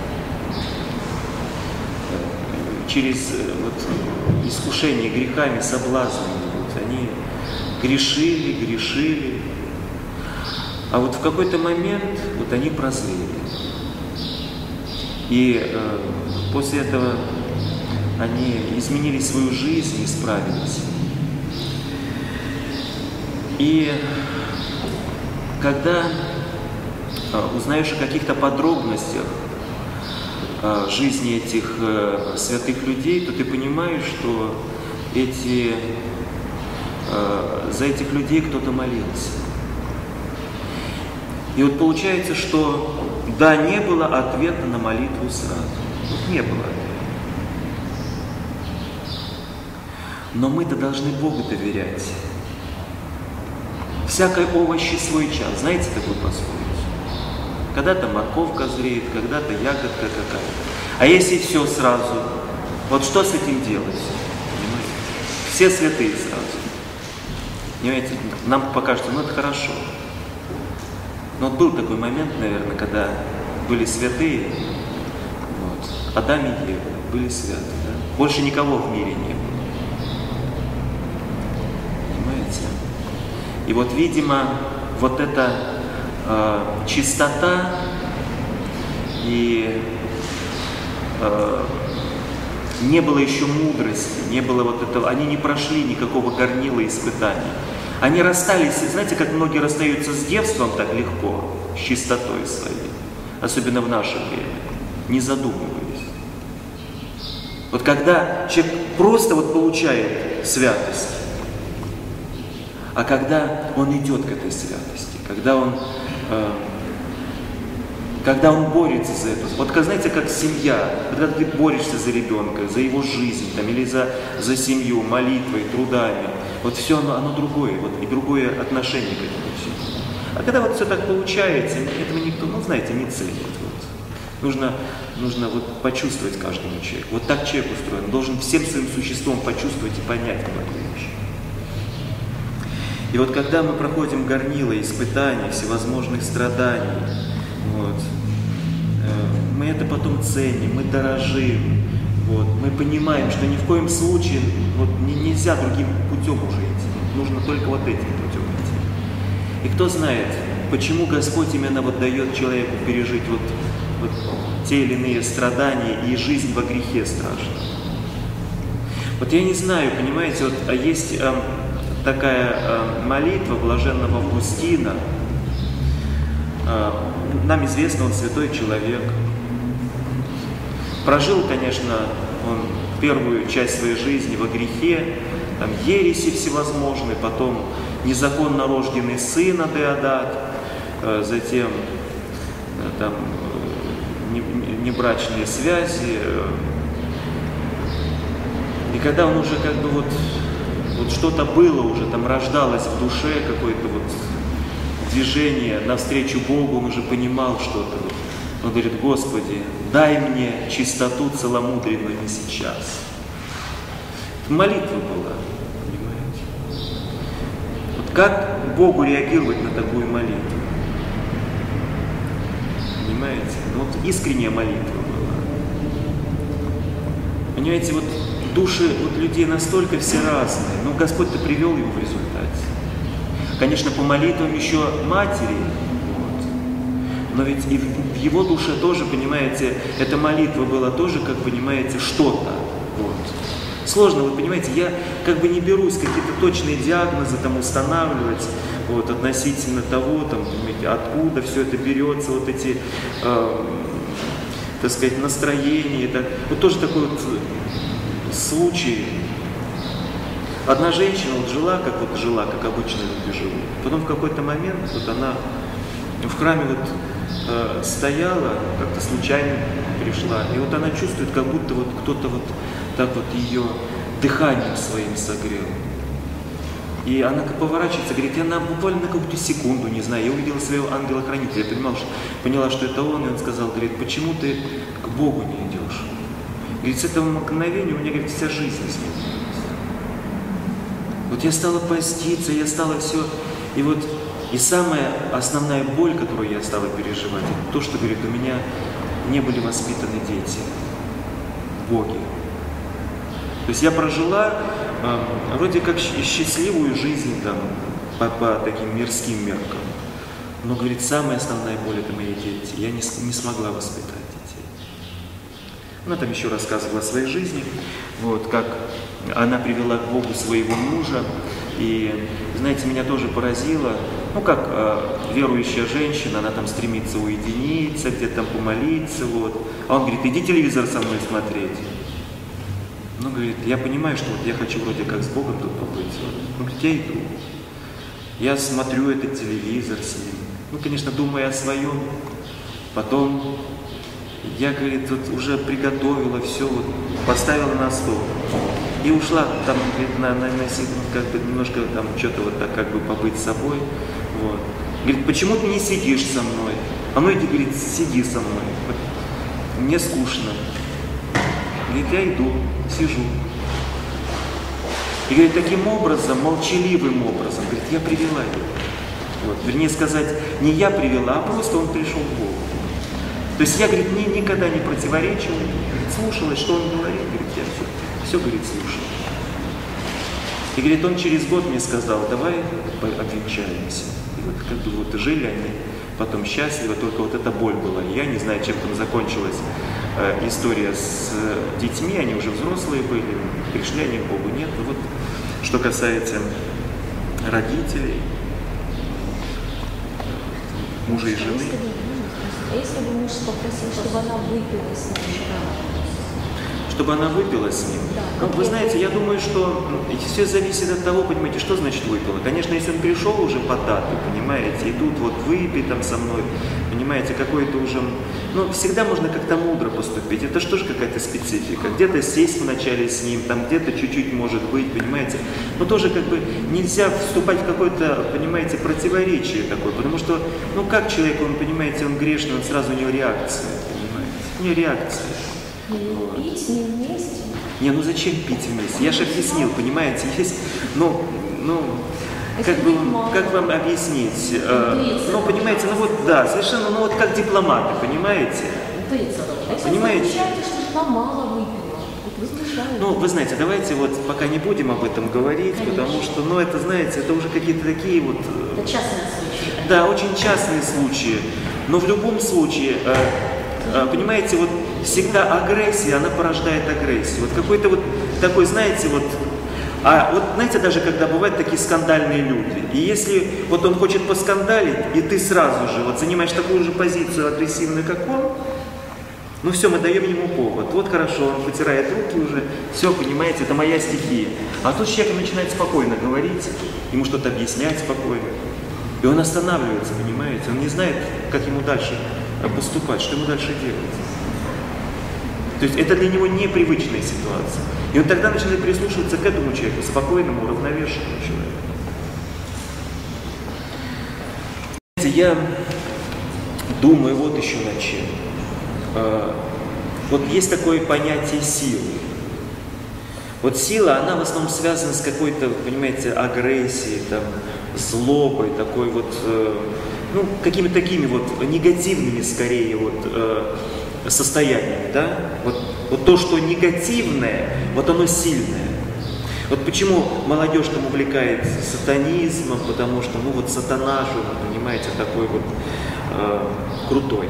S1: через вот, искушение грехами, соблазнами, вот, они грешили, грешили, а вот в какой-то момент вот они прозрели. И э, после этого они изменили свою жизнь, исправились. И когда узнаешь о каких-то подробностях жизни этих святых людей, то ты понимаешь, что эти, за этих людей кто-то молился. И вот получается, что да, не было ответа на молитву сразу. Вот не было ответа. Но мы-то должны Богу доверять. Всякой овощи свой час. Знаете такую пословицу? Когда-то морковка зреет, когда-то ягодка какая-то. А если все сразу, вот что с этим делать? Понимаете? Все святые сразу. Понимаете, нам покажется, ну это хорошо. Но вот был такой момент, наверное, когда были святые, вот, Адам и Ева были святы, да? Больше никого в мире не было. Понимаете? И вот, видимо, вот эта э, чистота и э, не было еще мудрости, не было вот этого, они не прошли никакого горнила испытаний. Они расстались, знаете, как многие расстаются с девством так легко, с чистотой своей, особенно в наше время, не задумываясь. Вот когда человек просто вот получает святость, а когда он идет к этой святости, когда он, э, когда он борется за это, вот знаете, как семья, когда ты борешься за ребенка, за его жизнь, там, или за, за семью, молитвой, трудами, вот все оно, оно другое, вот, и другое отношение к этому всему. А когда вот все так получается, этого никто, ну знаете, не ценит. Вот. Нужно, нужно вот почувствовать каждому человеку. Вот так человек устроен, должен всем своим существом почувствовать и понять многие вещи. И вот когда мы проходим горнило испытаний, всевозможных страданий, вот, э, мы это потом ценим, мы дорожим. Вот, мы понимаем, что ни в коем случае вот, не, нельзя другим путем уже идти. Нужно только вот этим путем идти. И кто знает, почему Господь именно вот дает человеку пережить вот, вот те или иные страдания и жизнь во грехе страшно. Вот я не знаю, понимаете, вот, а есть э, такая э, молитва блаженного Августина. Э, нам известно, он святой человек. Прожил, конечно, он первую часть своей жизни во грехе, там ереси всевозможные, потом незаконно рожденный сын Адеодат, затем там небрачные связи. И когда он уже как бы вот, вот что-то было уже, там рождалось в душе какое-то вот движение навстречу Богу, он уже понимал что-то. Он говорит: Господи, дай мне чистоту целомудренную не сейчас. Это молитва была, понимаете? Вот как Богу реагировать на такую молитву? Понимаете? Ну, вот искренняя молитва была. Понимаете, вот души вот людей настолько все разные, но Господь-то привел его в результате. Конечно, по молитвам еще матери, но ведь и в его душе тоже, понимаете, эта молитва была тоже, как понимаете, что-то. Вот. Сложно, вы понимаете, я как бы не берусь какие-то точные диагнозы там устанавливать, вот, относительно того, там, понимаете, откуда все это берется, вот эти, э, так сказать, настроения. Так. Вот тоже такой вот случай. Одна женщина вот жила, как вот жила, как обычно люди живут. Потом в какой-то момент вот она в храме вот э, стояла, как-то случайно пришла, и вот она чувствует, как будто вот кто-то вот так вот ее дыханием своим согрел. И она как поворачивается, говорит, я на буквально на какую-то секунду, не знаю, я увидела своего ангела-хранителя, я понимала, что, поняла, что это он, и он сказал, говорит, почему ты к Богу не идешь? Говорит, с этого мгновения у меня, говорит, вся жизнь изменилась. Вот я стала поститься, я стала все, и вот, и самая основная боль, которую я стала переживать, это то, что, говорит, у меня не были воспитаны дети, боги. То есть я прожила э, вроде как счастливую жизнь там, по, по таким мирским меркам. Но, говорит, самая основная боль — это мои дети. Я не, не смогла воспитать детей. Она там еще рассказывала о своей жизни, вот, как она привела к Богу своего мужа. И, знаете, меня тоже поразило, ну, как э, верующая женщина, она там стремится уединиться, где-то там помолиться, вот. А он говорит, иди телевизор со мной смотреть. Ну, говорит, я понимаю, что вот я хочу вроде как с Богом тут побыть. Ну, говорит, я иду. Я смотрю этот телевизор с ним. Ну, конечно, думая о своем. Потом я, говорит, вот уже приготовила все, вот, поставила на стол. И ушла там, говорит, на, на, на как бы немножко там что-то вот так как бы побыть с собой. Вот. Говорит, почему ты не сидишь со мной? А ну иди, говорит, сиди со мной. Мне скучно. Говорит, я иду, сижу. И говорит, таким образом, молчаливым образом, говорит, я привела его. Вот. Вернее сказать, не я привела, а просто он пришел к Богу. То есть я, говорит, ни, никогда не противоречила, говорит, слушалась, что он говорит, говорит, я все. Все, говорит, слушай. И, говорит, он через год мне сказал, давай обвенчаемся. И вот как бы вот жили они потом счастливо, только вот эта боль была. Я не знаю, чем там закончилась э, история с э, детьми, они уже взрослые были, пришли они к Богу, нет. Ну вот, что касается родителей, мужа и жены.
S2: А если бы муж попросил, чтобы она выпила с ним?
S1: Чтобы она выпила с ним.
S2: Да,
S1: ну, вы знаете, я думаю, что все зависит от того, понимаете, что значит выпила. Конечно, если он пришел уже по дату, понимаете, и тут вот выпей там со мной, понимаете, какой-то уже... Ну, всегда можно как-то мудро поступить. Это же тоже какая-то специфика. Где-то сесть вначале с ним, там где-то чуть-чуть может быть, понимаете. Но тоже как бы нельзя вступать в какое-то, понимаете, противоречие такое. Потому что, ну как человек, он, понимаете, он грешный, он сразу у него реакция, понимаете. У него реакция.
S2: Вот. Пить не вместе?
S1: Не, ну зачем пить вместе? Я же объяснил, понимаете, есть, ну, ну, как бы, как вам объяснить? Э, ну, понимаете, ну вот, да, совершенно, ну вот как дипломаты, понимаете? Понимаете?
S2: Что она мало выпила.
S1: Ну, вы знаете, давайте вот пока не будем об этом говорить, конечно. Потому что, ну, это, знаете, это уже какие-то такие вот...
S2: Это частные случаи.
S1: Да, очень частные случаи, но в любом случае... Э, Понимаете, вот всегда агрессия, она порождает агрессию. Вот какой-то вот такой, знаете, вот... А вот, знаете, даже когда бывают такие скандальные люди, и если вот он хочет поскандалить, и ты сразу же вот занимаешь такую же позицию агрессивную, как он, ну все, мы даем ему повод. Вот хорошо, он потирает руки уже, все, понимаете, это моя стихия. А тут человек начинает спокойно говорить, ему что-то объяснять спокойно. И он останавливается, понимаете, он не знает, как ему дальше поступать, что ему дальше делать. То есть это для него непривычная ситуация. И он тогда начинает прислушиваться к этому человеку, спокойному, уравновешенному человеку. Я думаю вот еще над чем. Вот есть такое понятие силы. Вот сила, она в основном связана с какой-то, понимаете, агрессией, там, злобой, такой вот, ну, какими-то такими вот негативными, скорее, вот, э, состояниями, да? Вот, вот то, что негативное, вот оно сильное. Вот почему молодежь там увлекается сатанизмом, потому что, ну, вот сатана же, понимаете, такой вот э, крутой.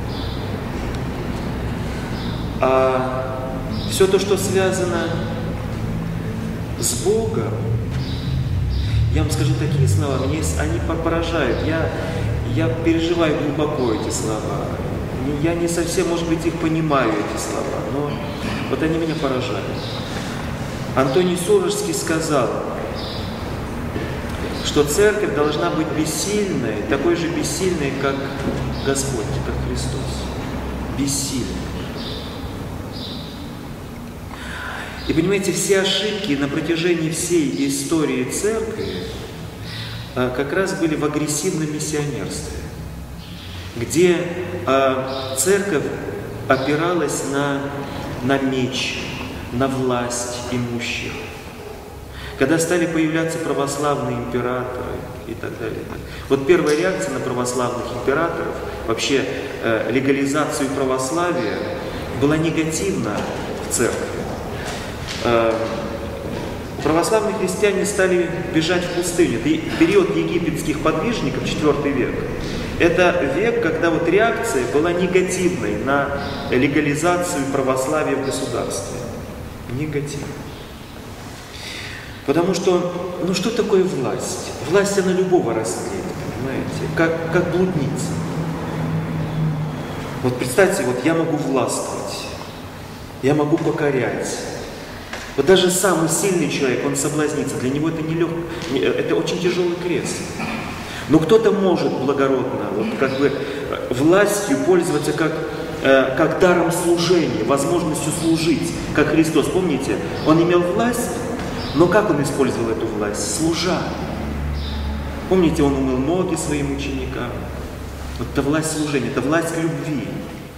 S1: А все то, что связано с Богом, я вам скажу такие слова, мне они поражают. Я, я переживаю глубоко эти слова. Я не совсем, может быть, их понимаю, эти слова, но вот они меня поражают. Антоний Сурожский сказал, что церковь должна быть бессильной, такой же бессильной, как Господь, как Христос. Бессильной. И понимаете, все ошибки на протяжении всей истории церкви а, как раз были в агрессивном миссионерстве, где а, церковь опиралась на, на меч, на власть имущих. Когда стали появляться православные императоры и так далее. Вот первая реакция на православных императоров, вообще э, легализацию православия, была негативна в церкви. Православные христиане стали бежать в пустыню. Это период египетских подвижников, четвёртый век. Это век, когда вот реакция была негативной на легализацию православия в государстве. Негативной. Потому что, ну что такое власть? Власть, она любого растлит, понимаете? Как, как блудница. Вот представьте, вот я могу властвовать, я могу покорять. Вот даже самый сильный человек, он соблазнится, для него это не легко, это очень тяжелый крест. Но кто-то может благородно, вот как бы властью пользоваться как, э, как даром служения, возможностью служить, как Христос. Помните, Он имел власть, но как Он использовал эту власть? Служа. Помните, Он умыл ноги своим ученикам. Вот это власть служения, это власть любви.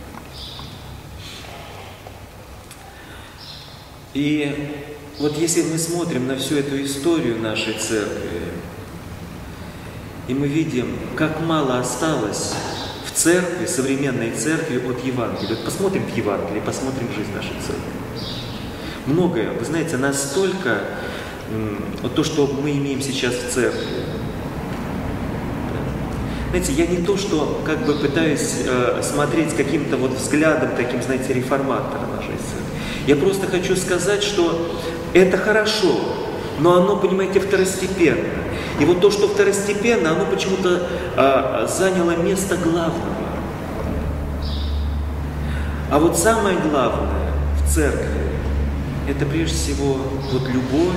S1: И вот если мы смотрим на всю эту историю нашей церкви, и мы видим, как мало осталось в церкви, современной церкви от Евангелия. Вот посмотрим в Евангелие, посмотрим жизнь нашей церкви. Многое, вы знаете, настолько, вот то, что мы имеем сейчас в церкви. Знаете, я не то, что как бы пытаюсь э, смотреть каким-то вот взглядом, таким, знаете, реформатора нашей церкви. Я просто хочу сказать, что это хорошо, но оно, понимаете, второстепенно. И вот то, что второстепенно, оно почему-то а, заняло место главного. А вот самое главное в церкви, это прежде всего вот любовь,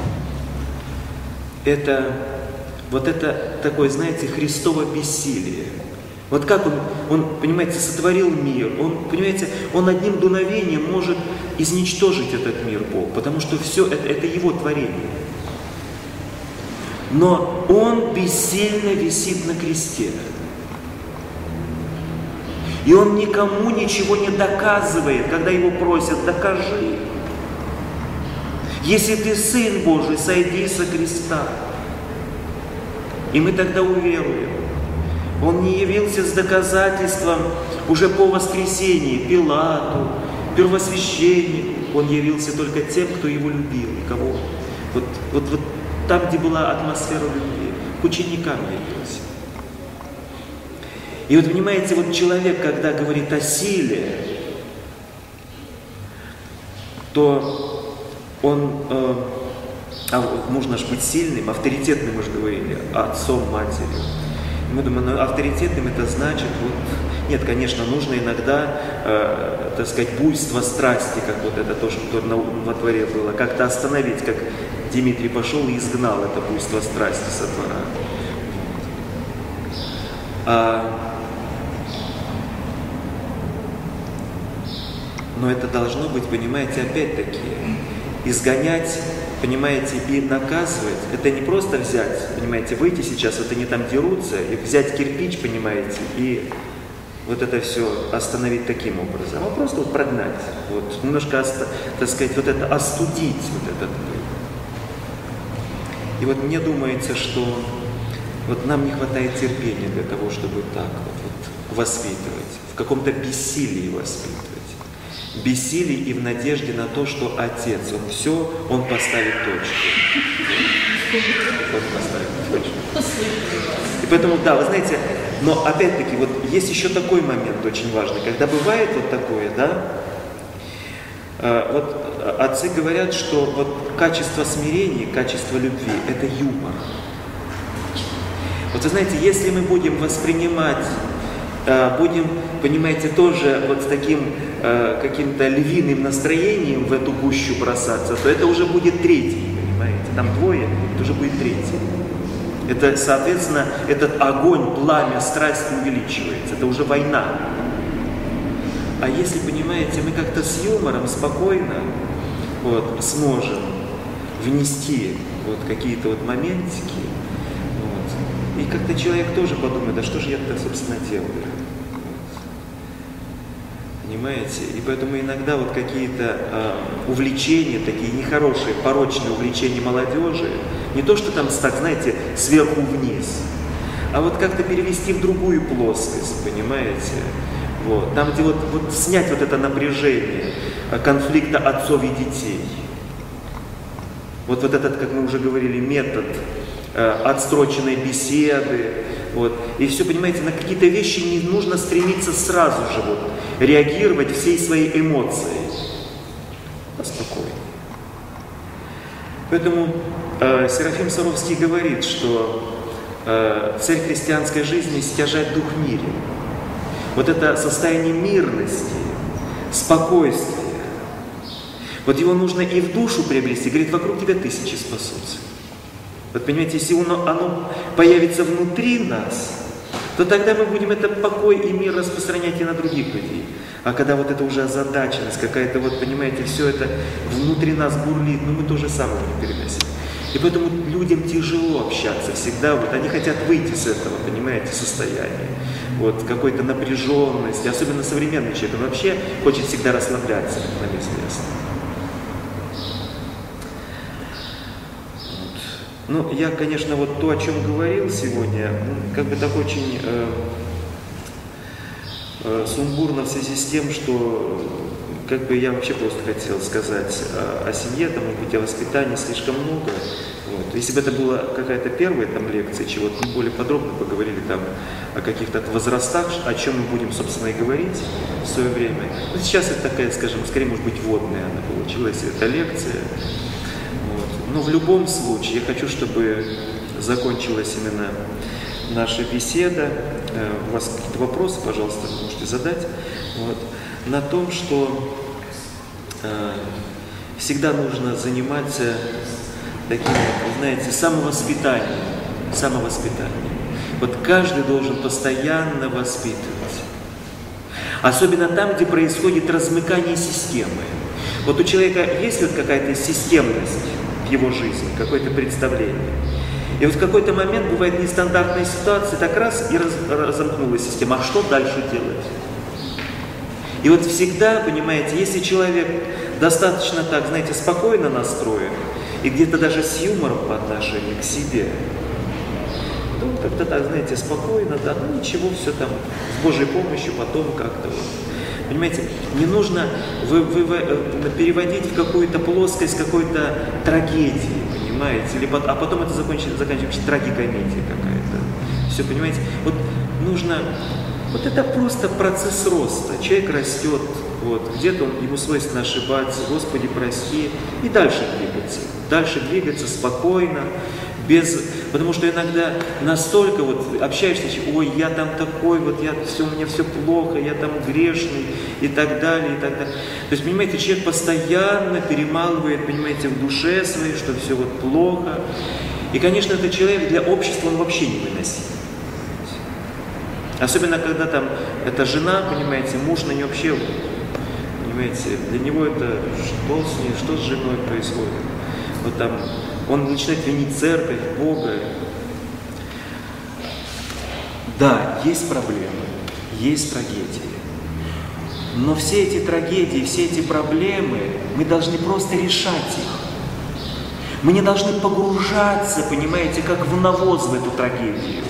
S1: это вот это такое, знаете, Христово бессилие. Вот как он, он, понимаете, сотворил мир, он, понимаете, он одним дуновением может изничтожить этот мир, Бог, потому что все это, это его творение. Но он бессильно висит на кресте. И он никому ничего не доказывает, когда его просят: докажи. Если ты Сын Божий, сойди со креста. И мы тогда уверуем. Он не явился с доказательством уже по воскресении Пилату, первосвященнику. Он явился только тем, кто его любил. И кого? Вот, вот, вот там, где была атмосфера любви, к ученикам явился. И вот понимаете, вот человек, когда говорит о силе, то он, э, а можно же быть сильным, авторитетным, мы же говорили, отцом, матерью. И мы думаем, ну авторитетным это значит, вот, нет, конечно, нужно иногда, э, так сказать, буйство страсти, как вот это то, что на, во дворе было, как-то остановить, как Дмитрий пошел и изгнал это буйство страсти со двора. А, но это должно быть, понимаете, опять-таки, изгонять, понимаете, и наказывать. Это не просто взять, понимаете, выйти сейчас, вот они там дерутся, и взять кирпич, понимаете, и вот это все остановить таким образом, а просто вот прогнать, вот, немножко, так сказать, вот это остудить, вот этот пыл. И вот мне думается, что вот нам не хватает терпения для того, чтобы так вот, вот воспитывать, в каком-то бессилии воспитывать. Бессилии и в надежде на то, что Отец, Он все, Он поставит точку. Он поставит точку. И поэтому, да, вы знаете, но опять-таки, вот есть еще такой момент очень важный, когда бывает вот такое, да, вот отцы говорят, что вот качество смирения, качество любви – это юмор. Вот вы знаете, если мы будем воспринимать, будем, понимаете, тоже вот с таким каким-то львиным настроением в эту гущу бросаться, то это уже будет третий, понимаете, там двое, это уже будет третий. Это, соответственно, этот огонь, пламя, страсть увеличивается, это уже война. А если, понимаете, мы как-то с юмором, спокойно вот, сможем внести вот какие-то вот моментики, вот, и как-то человек тоже подумает, да что же я-то, собственно, делаю? Вот. Понимаете? И поэтому иногда вот какие-то э, увлечения, такие нехорошие, порочные увлечения молодежи, не то, что там, так, знаете, сверху вниз, а вот как-то перевести в другую плоскость, понимаете? Вот. Там, где вот, вот снять вот это напряжение конфликта отцов и детей. Вот, вот этот, как мы уже говорили, метод э, отстроченной беседы. Вот. И все, понимаете, на какие-то вещи не нужно стремиться сразу же вот, реагировать всей своей эмоцией. А спокойно. Поэтому э, Серафим Саровский говорит, что э, цель христианской жизни – стяжать дух в мире. Вот это состояние мирности, спокойствия. Вот его нужно и в душу приобрести. Говорит, вокруг тебя тысячи спасутся. Вот понимаете, если оно, оно появится внутри нас, то тогда мы будем этот покой и мир распространять и на других людей. А когда вот это уже озадаченность, какая-то вот, понимаете, все это внутри нас бурлит, ну мы то же самое будем переносить. И поэтому людям тяжело общаться всегда, вот они хотят выйти с этого, понимаете, состояния. Вот какой-то напряженности, особенно современный человек, он вообще хочет всегда расслабляться на месте. Ну, я, конечно, вот то, о чем говорил сегодня, как бы так очень э, э, сумбурно в связи с тем, что как бы я вообще просто хотел сказать о, о семье, там, может быть, о воспитании слишком много. Вот. Если бы это была какая-то первая там лекция, чего-то мы более подробно поговорили там о каких-то возрастах, о чем мы будем, собственно, и говорить в свое время. Но сейчас это такая, скажем, скорее, может быть, вводная она получилась, эта лекция. Но в любом случае я хочу, чтобы закончилась именно наша беседа. У вас какие-то вопросы, пожалуйста, можете задать. Вот. На том, что э, всегда нужно заниматься таким, знаете, самовоспитанием. Самовоспитанием. Вот каждый должен постоянно воспитывать. Особенно там, где происходит размыкание системы. Вот у человека есть вот какая-то системность его жизни, какое-то представление. И вот в какой-то момент бывает нестандартная ситуация, так раз и раз, разомкнулась система. А что дальше делать? И вот всегда, понимаете, если человек достаточно так, знаете, спокойно настроен, и где-то даже с юмором по отношению к себе, то как-то так, знаете, спокойно, да, ну ничего, все там, с Божьей помощью потом как-то вот. Понимаете, не нужно вы, вы, вы, переводить в какую-то плоскость какой-то трагедии, понимаете, или, а потом это заканчивается, заканчивается трагикомедия какая-то. Все, понимаете, вот нужно, вот это просто процесс роста. Человек растет, вот, где-то он, ему свойственно ошибаться, Господи, прости, и дальше двигаться. Дальше двигаться спокойно, без, потому что иногда настолько вот общаешься, ой, я там такой, вот я все, у меня все плохо, я там грешный и так далее, и так далее. То есть, понимаете, человек постоянно перемалывает, понимаете, в душе своей, что все вот плохо. И, конечно, этот человек для общества он вообще не выносим. Особенно, когда там эта жена, понимаете, муж на нее вообще, понимаете, для него это что с ней, что с женой происходит. Вот там он начинает винить церковь, Бога. Да, есть проблемы, есть трагедии. Но все эти трагедии, все эти проблемы, мы должны просто решать их. Мы не должны погружаться, понимаете, как в навоз в эту трагедию.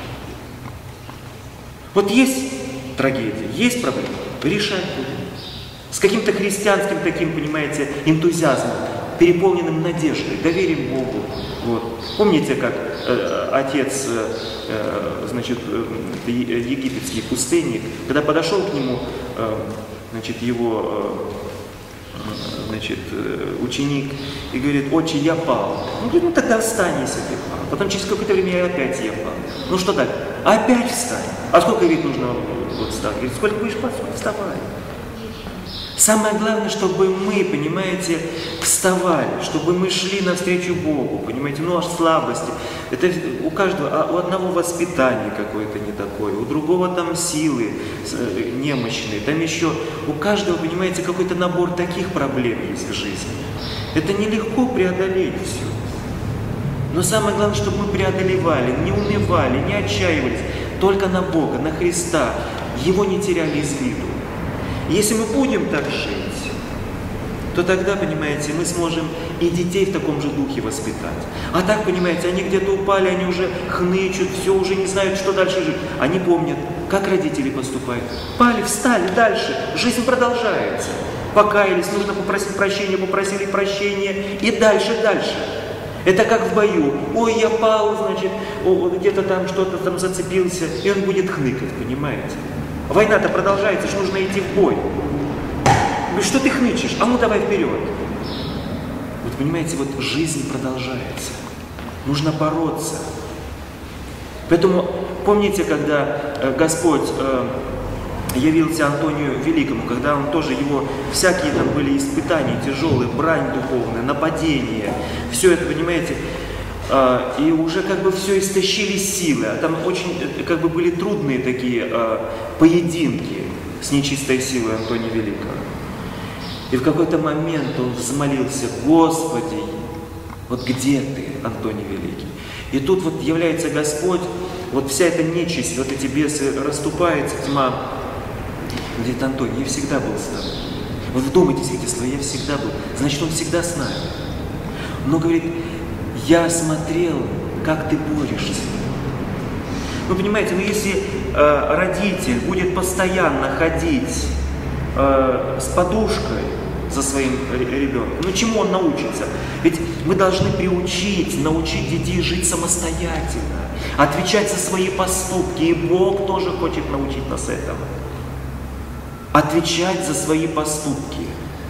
S1: Вот есть трагедия, есть проблема, решать будем. С каким-то христианским таким, понимаете, энтузиазмом, переполненным надеждой, доверием Богу. Вот. Помните, как э, отец, э, значит, э, египетский пустынник, когда подошел к нему, э, значит, его э, значит, э, ученик и говорит: отче, я пал. Он говорит: ну тогда встань, если ты пал. Потом через какое-то время опять я пал. Ну что так? Опять встань. А сколько ведь нужно вот встать? Говорит: сколько будешь вставай. Самое главное, чтобы мы, понимаете, вставали, чтобы мы шли навстречу Богу, понимаете, ну аж слабости. Это у каждого, а у одного воспитание какое-то не такое, у другого там силы немощные, там еще, у каждого, понимаете, какой-то набор таких проблем есть в жизни. Это нелегко преодолеть все. Но самое главное, чтобы мы преодолевали, не унывали, не отчаивались, только на Бога, на Христа, Его не теряли из виду. Если мы будем так жить, то тогда, понимаете, мы сможем и детей в таком же духе воспитать. А так, понимаете, они где-то упали, они уже хнычут, все, уже не знают, что дальше жить. Они помнят, как родители поступают. Пали, встали, дальше, жизнь продолжается. Покаялись, нужно попросить прощения, попросили прощения, и дальше, дальше. Это как в бою. Ой, я пал, значит, где-то там что-то там зацепился, и он будет хныкать, понимаете? Война-то продолжается, что нужно идти в бой. Говорит: что ты хнычешь? А ну давай вперед. Вот понимаете, вот жизнь продолжается. Нужно бороться. Поэтому помните, когда Господь явился Антонию Великому, когда он тоже, его всякие там были испытания тяжелые, брань духовная, нападения, все это, понимаете, и уже как бы все истощили силы, а там очень как бы были трудные такие поединки с нечистой силой Антония Великого. И в какой-то момент он взмолился: Господи, вот где ты, Антоний Великий? И тут вот является Господь, вот вся эта нечисть, вот эти бесы, расступается тьма. Он говорит: Антоний, я всегда был с тобой. Вот вдумайтесь в эти слова: я всегда был. Значит, он всегда с нами. Но говорит: я смотрел, как ты борешься. Вы понимаете, ну если э, родитель будет постоянно ходить э, с подушкой за своим ребенком, ну чему он научится? Ведь мы должны приучить, научить детей жить самостоятельно, отвечать за свои поступки. И Бог тоже хочет научить нас этому. Отвечать за свои поступки.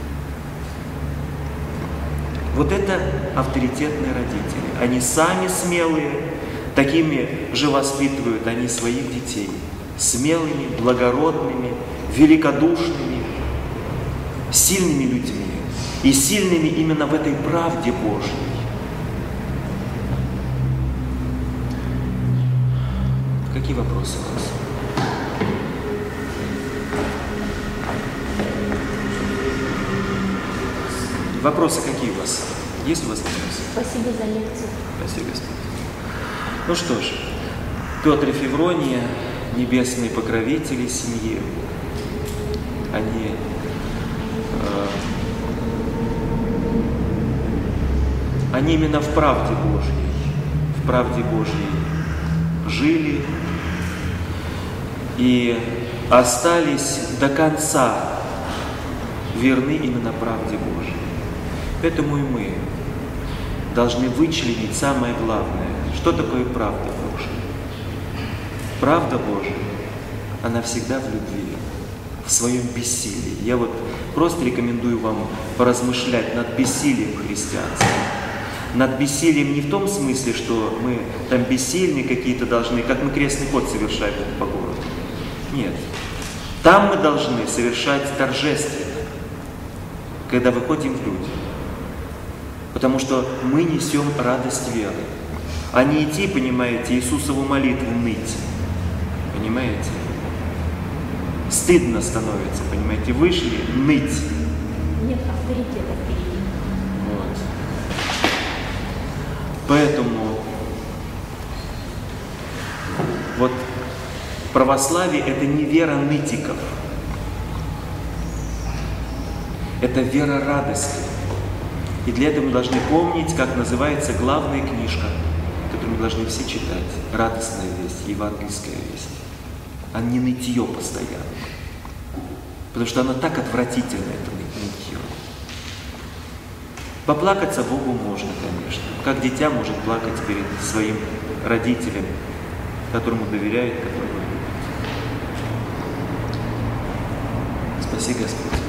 S1: Вот это авторитетные родители. Они сами смелые, такими же воспитывают они своих детей. Смелыми, благородными, великодушными, сильными людьми. И сильными именно в этой правде Божьей. Какие вопросы у вас? Вопросы какие у вас? Есть у вас вопросы?
S2: Спасибо за лекцию.
S1: Спасибо, Господи. Ну что ж, Петр и Феврония, небесные покровители семьи, они э, они именно в правде Божьей, в правде Божьей жили и остались до конца верны именно правде Божьей. Поэтому и мы должны вычленить самое главное. Что такое правда Божья? Правда Божья, она всегда в любви, в своем бессилии. Я вот просто рекомендую вам поразмышлять над бессилием христианства. Над бессилием не в том смысле, что мы там бессильны какие-то должны, как мы крестный ход совершаем по городу. Нет. Там мы должны совершать торжественно, когда выходим в люди. Потому что мы несем радость веры. А не идти, понимаете, Иисусову молитву ныть. Понимаете? Стыдно становится, понимаете? Вышли ныть.
S2: Нет авторитета впереди.
S1: Вот. Поэтому вот православие — это не вера нытиков. Это вера радости. И для этого мы должны помнить, как называется главная книжка, которую мы должны все читать. Радостная весть, евангельская весть. А не нытье постоянно. Потому что она так отвратительна, это нытье. Поплакаться Богу можно, конечно. Как дитя может плакать перед своим родителем, которому доверяет, которому любит. Спаси Господь.